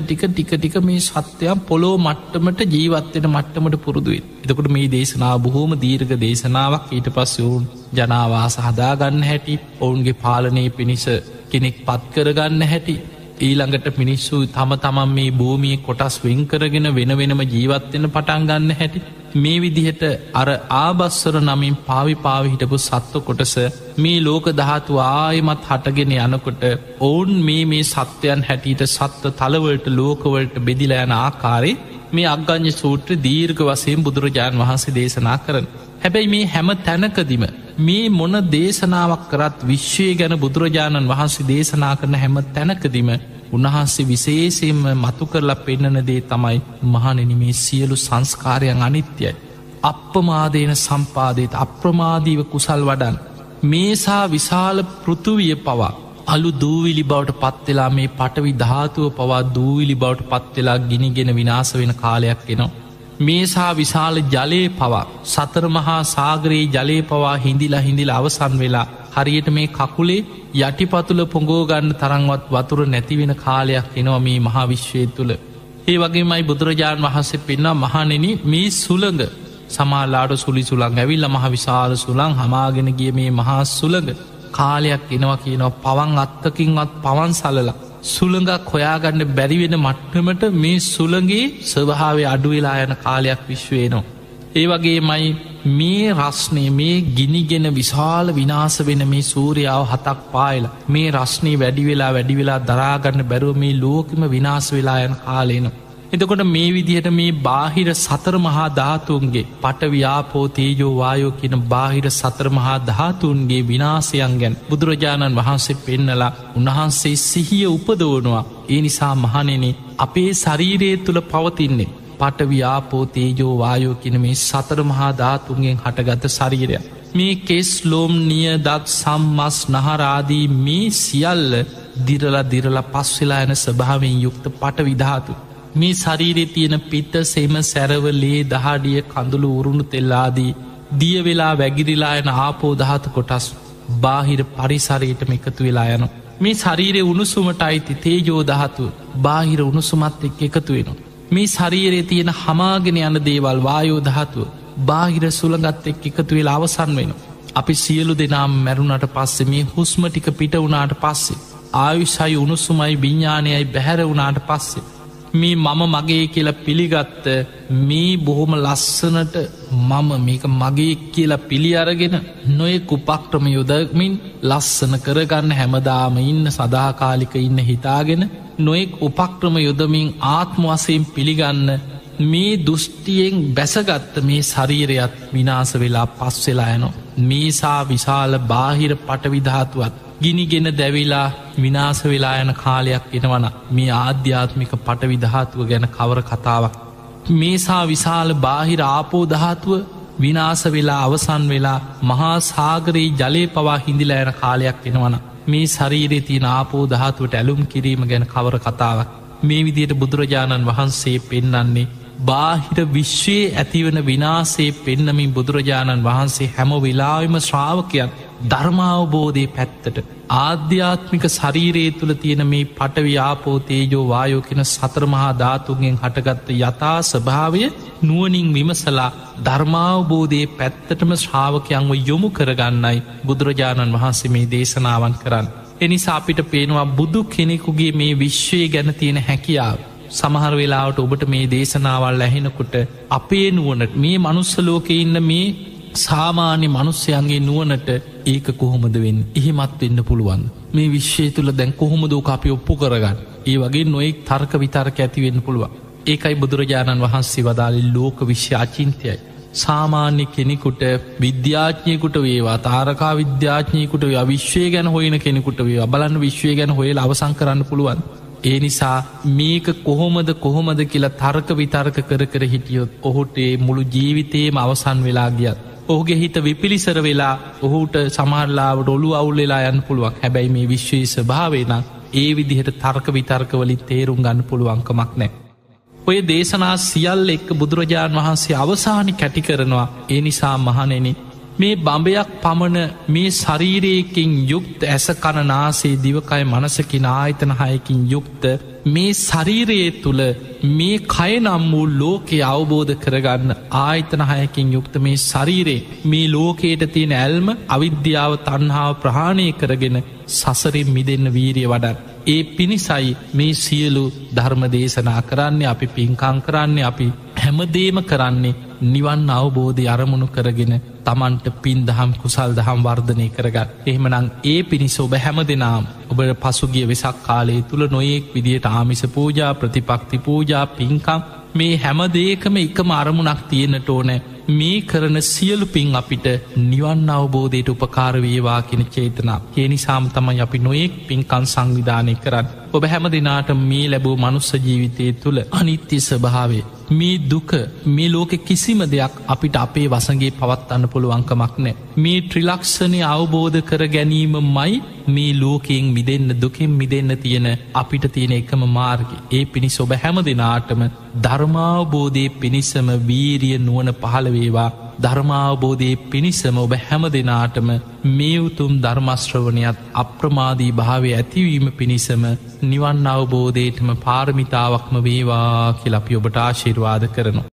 ටික මේ සත්‍යයන් පොලෝ මට්ටමට ජීවත්වෙන මට්ටමට පුරුදුවෙන්. එතකොට මේ දේශනාව බොහෝම දීර්ඝ දේශනාවක් ඊට පස්ස ඔවුන් ජනාවාස හදාගන්න හැටි ඔවුන්ගේ පාලනය පිණිස කෙනෙක් පත් කරගන්න හැටි ඊළඟට මිනිස්සු තම තමන් මේ භූමිය කොටස් වෙන් කරගෙන වෙනම ජීවත්වෙන පටන්ගන්න හැටි මේ විදිහට අර ආබස්සර නමින් පාවිහිටපු සත්ව කොටස මේ ලෝක දහතු ආයමත් හටගෙන යනකොට ඔවුන් මේ සත්වයන් හැටියට සත්ව තලවලට ලෝකවලට බෙදිලා යන ආකාරය මේ අග්ගඥ සූත්‍ර දීර්ඝ වසයෙන් බුදුරජාණන් වහන්සේ දේශනා කරන. හැබැයි මේ හැම තැනකදිම මේ මොන දේශනාවක් කරත් විශ්වය ගැන බුදුරජාණන් වහන්සේ දේශනා කරන හැම තැනකදිම උන්වහන්සේ විශේෂයෙන්ම මතු කරලා පෙන්නන දේ තමයි මහණෙනි මේ සියලු සංස්කාරයන් අනිත්‍යයි. අප්‍රමාදේන සම්පාදයට අප්‍රමාදීව කුසල් වඩන් මේසා විශාල පෘතුවිය පවා අලු දූවිලි බවට පත්වෙලා මේ පටවි ධාතුව පවා දූවිලි බවට පත්වෙලා ගිනිගෙන විනාස වෙන කාලයක් එනවා. මේසා විශාල ජලය පවා සතර මහා සාගරයේ ජලය පවා හිඳිලා අවසන් වෙලා හරියට මේ කකුලේ යටිපතුල පොඟෝගන්න තරංවත් වතුර නැතිවෙන කාලයක් එනවා මේ මහා විශ්වය තුළ. ඒ වගේමයි බුදුරජාණන් වහන්සේ පෙන්වා මහණෙනි මේ සුළඟ සමාලාට සුළි සුළං ඇවිල්ල මහ විශාල සුළං හමාගෙන ගිය මේ මහා සුළඟ කාලයක් එනවා කියනවා පවන් අත්තකින්වත් පවන් සලලා සුළඟක් හොයාගන්න බැරිවෙන මට්ටමට මේ සුළඟේ ස්වභාවය අඩුවෙලා යන කාලයක් විශ්වයනවා. ඒ වගේ මයි මේ රස්නය මේ ගිනිගෙන විශාල විනාස වෙන මේ සූරියාව 7ක් පායලා මේ රස්නී වැඩිවෙලා දරාගන්න බැරුව මේ ලෝකම විනාස වෙලා යන කාලේනවා. එතකොට මේ විදිහට මේ බාහිර සතර මහා ධාතුන්ගේ පඨවි ආපෝ තේජෝ වායෝ කියන බාහිර සතර මහා ධාතුන්ගේ විනාශයන් ගැන බුදුරජාණන් වහන්සේ පෙන්නලා උන්වහන්සේ සිහිය උපදවනවා. ඒ නිසා මහණෙනි අපේ ශරීරය තුල පවතින්නේ පඨවි ආපෝ තේජෝ වායෝ කියන මේ සතර මහා ධාතුන්ගෙන් හටගත් ශරීරය. මේ කෙස් ලොම් නිය දත් සම්මස් නහර ආදී මේ සියල්ල දිරලා පස් වෙලා යන ස්වභාවයෙන් යුක්ත පඨවි ධාතු. මේ ශරීරයේ තියෙන පිත්ත සෙම සැරව ලේ දහඩිය කඳුළු උරුණු තෙල් ආදී දිය වෙලා වැගිරිලා යන ආපෝ ධාතු කොටස් බාහිර පරිසරයටම එකතු වෙලා යනවා. මේ ශරීරයේ උණුසුමට අයිති තේජෝ ධාතුව බාහිර උණුසුමත් එක්ක එකතු වෙනවා. මේ ශරීරයේ තියෙන හමාගෙන යන දේවල් වායෝ ධාතුව බාහිර සුළඟත් එක්ක එකතු වෙලා අවසන් වෙනවා. අපි සියලු දෙනාම මැරුණට පස්සේ මේ හුස්ම ටික පිට වුණාට පස්සේ ආයුෂයි උණුසුමයි විඤ්ඤාණයයි බැහැර වුණාට පස්සේ මේ මම මගේ කියලා පිළිගත්ත මේ බොහොම ලස්සනට මම මේක මගේ කියලා පිළි අරගෙන නොයෙක් උපක්‍රම යොදමින් ලස්සන කරගන්න හැමදාම ඉන්න සදාකාලික ඉන්න හිතාගෙන නොයෙක් උපක්‍රම යොදමින් ආත්ම වශයෙන් පිළිගන්න මේ දෘෂ්ටියෙන් බැසගත්ත මේ ශරීරයත් විනාශ වෙලා පස් වෙලා යනවා. මේසා විශාල බාහිර පඨවි ධාතුවත් ගිනිගෙන දැවිලා විනාශ වෙලා යන කාලයක් එනවන මේ ආධ්‍යාත්මික පඨවි ධාතුව ගැන කවර කතාවක්. මේසා විශාල බාහිර ආපෝ ධාතුව විනාශ වෙලා අවසන් වෙලා මහා සාගරයේ ජලය පවා හිඳිලා යන කාලයක් එනවන මේ ශරීරයේ තියෙන ආපෝ ධාතුවට ඇලුම් කිරීම ගැන කවර කතාවක්. මේ විදියට බුදුරජාණන් වහන්සේ පෙන්නන්නේ බාහිර විශ්වයේ ඇතිවන විනාසේ පෙන්නමින් බුදුරජාණන් වහන්සේ හැම වෙලාවෙම ශ්‍රාවකයන් ධර්මාවබෝධය පැත්තට ආධ්‍යාත්මික ශරීරයේ තුළ තියෙන මේ පඨවි ආපෝ තේජෝ වායෝ කියන සතර මහා ධාතුන්ගෙන් හටගත්ත යථා ස්වභාවය නුවණින් විමසලා ධර්මාවබෝධයේ පැත්තටම ශ්‍රාවකයන්ව යොමු කරගන්නයි බුදුරජාණන් වහන්සේ මේ දේශනාවන් කරන්න. එනිසා අපිට පේනවා බුදු කෙනෙකුගේ මේ විශ්වය ගැන තියෙන හැකියාව. සමහර වෙලාවට ඔබට මේ දේශනාවල් ඇහෙනකොට අපේ නුවණට මේ මනුස්ස ලෝකේ ඉන්න මේ සාමාන්‍ය මනුස්සයන්ගේ නුවණට ඒක කොහොමද වෙන්නේ? එහෙමත් වෙන්න පුළුවන්. මේ විශ්වය තුල දැන් කොහොමද ඔක අපි ඔප්පු කරගන්නේ? ඒ වගේ නොයෙක් තර්ක විතර්ක ඇති වෙන්න පුළුවන්. ඒකයි බුදුරජාණන් වහන්සේ වදාළේ ලෝක විශ්ය අචින්ත්‍යයි. සාමාන්‍ය කෙනෙකුට විද්‍යාඥයෙකුට වේවා තාරකා විද්‍යාඥයෙකුට වේවා විශ්වය ගැන හොයන කෙනෙකුට වේවා බලන්න විශ්වය ගැන හොයලා අවසන් කරන්න පුළුවන්. ඒ නිසා මේක කොහොමද කියලා තර්ක විතර්ක කර හිටියොත් ඔහුට මුළු ජීවිතේම අවසන් වෙලා ගියත් ඔහුගේ හිත විපිලිසර වෙලා ඔහුට සමහරලාවට ඔළුව අවුල් වෙලා යන්න පුළුවන්. හැබැයි මේ විශ්වයේ ස්වභාවය නම් ඒ විදිහට තර්ක විතර්ක වලින් තේරුම් ගන්න පුළුවන්කමක් නැහැ. ඔය දේශනා සියල්ල එක්ක බුදුරජාණන් වහන්සේ අවසානි කැටි කරනවා. ඒ නිසා මහණෙනි මේ බඹයක් පමණ මේ ශරීරයකින් යුක්ත ඇස කන නාසය දිවකය මනස කියන ආයතන හයකින් යුක්ත මේ ශරීරයේ තුල මේ කය නම් වූ ලෝකේ අවබෝධ කරගන්න ආයතන හයකින් යුක්ත මේ ශරීරේ මේ ලෝකයට තියෙන ඇල්ම අවිද්‍යාව තණ්හාව ප්‍රහාණය කරගෙන සසරින් මිදෙන්න වීරිය වඩන්න. ඒ පිණිසයි මේ සියලු ධර්ම දේශනා කරන්නේ අපි පින්කම් කරන්නේ අපි හැමදේම කරන්නේ නිවන් අවබෝධය අරමුණු කරගෙන තමන්ට පින් දහම් කුසල් දහම් වර්ධනය කරගන්න. එහෙමනම් ඒ පිණිස ඔබ හැමදෙනාම ඔබට පසුගිය වෙසක් කාලයේ තුල නොයෙක් විදියට ආමිස පූජා ප්‍රතිපක්ති පූජා පින්කම් මේ හැමදේකම එකම අරමුණක් තියෙන්නට ඕනේ. මේ කරන සියලු පින් අපිට නිවන් අවබෝධයට උපකාර වේවා කියන චේතනාව. ඒ නිසාම තමයි අපි නොයෙක් පින්කම් සංවිධානය කරන්නේ. ඔබ හැම දිනාට මේ ලැබූ මනුස්ස ජීවිතය තුළ අනිත්‍ය ස්වභාවය මේ දුක මේ ලෝකෙ කිසිම දෙයක් අපිට අපේ වසඟේ පවත්වන්න පුළුවන්කමක් නෑ. මේ ත්‍රිලක්ෂණය අවබෝධ කර ගැනීමමයි මේ ලෝකයෙන් මිදෙන්න දුකින් මිදෙන්න තියෙන අපිට තියෙන එකම මාර්ගය. ඒ පිණිස ඔබ හැම දෙනාටම ධර්මාවබෝධයේ පිණිසම වීරිය නුවණ පහළ වේවා. ධර්මාවබෝධයේ පිණිසම ඔබ හැම දෙනාටම මේ උතුම් ධර්මශ්‍රවණයත් අප්‍රමාදී භාවය ඇතිවීම පිණිසම නිවන් අවබෝධයටම පාරමිතාවක්ම වේවා කියලා අපි ඔබට ආශිර්වාද කරනවා.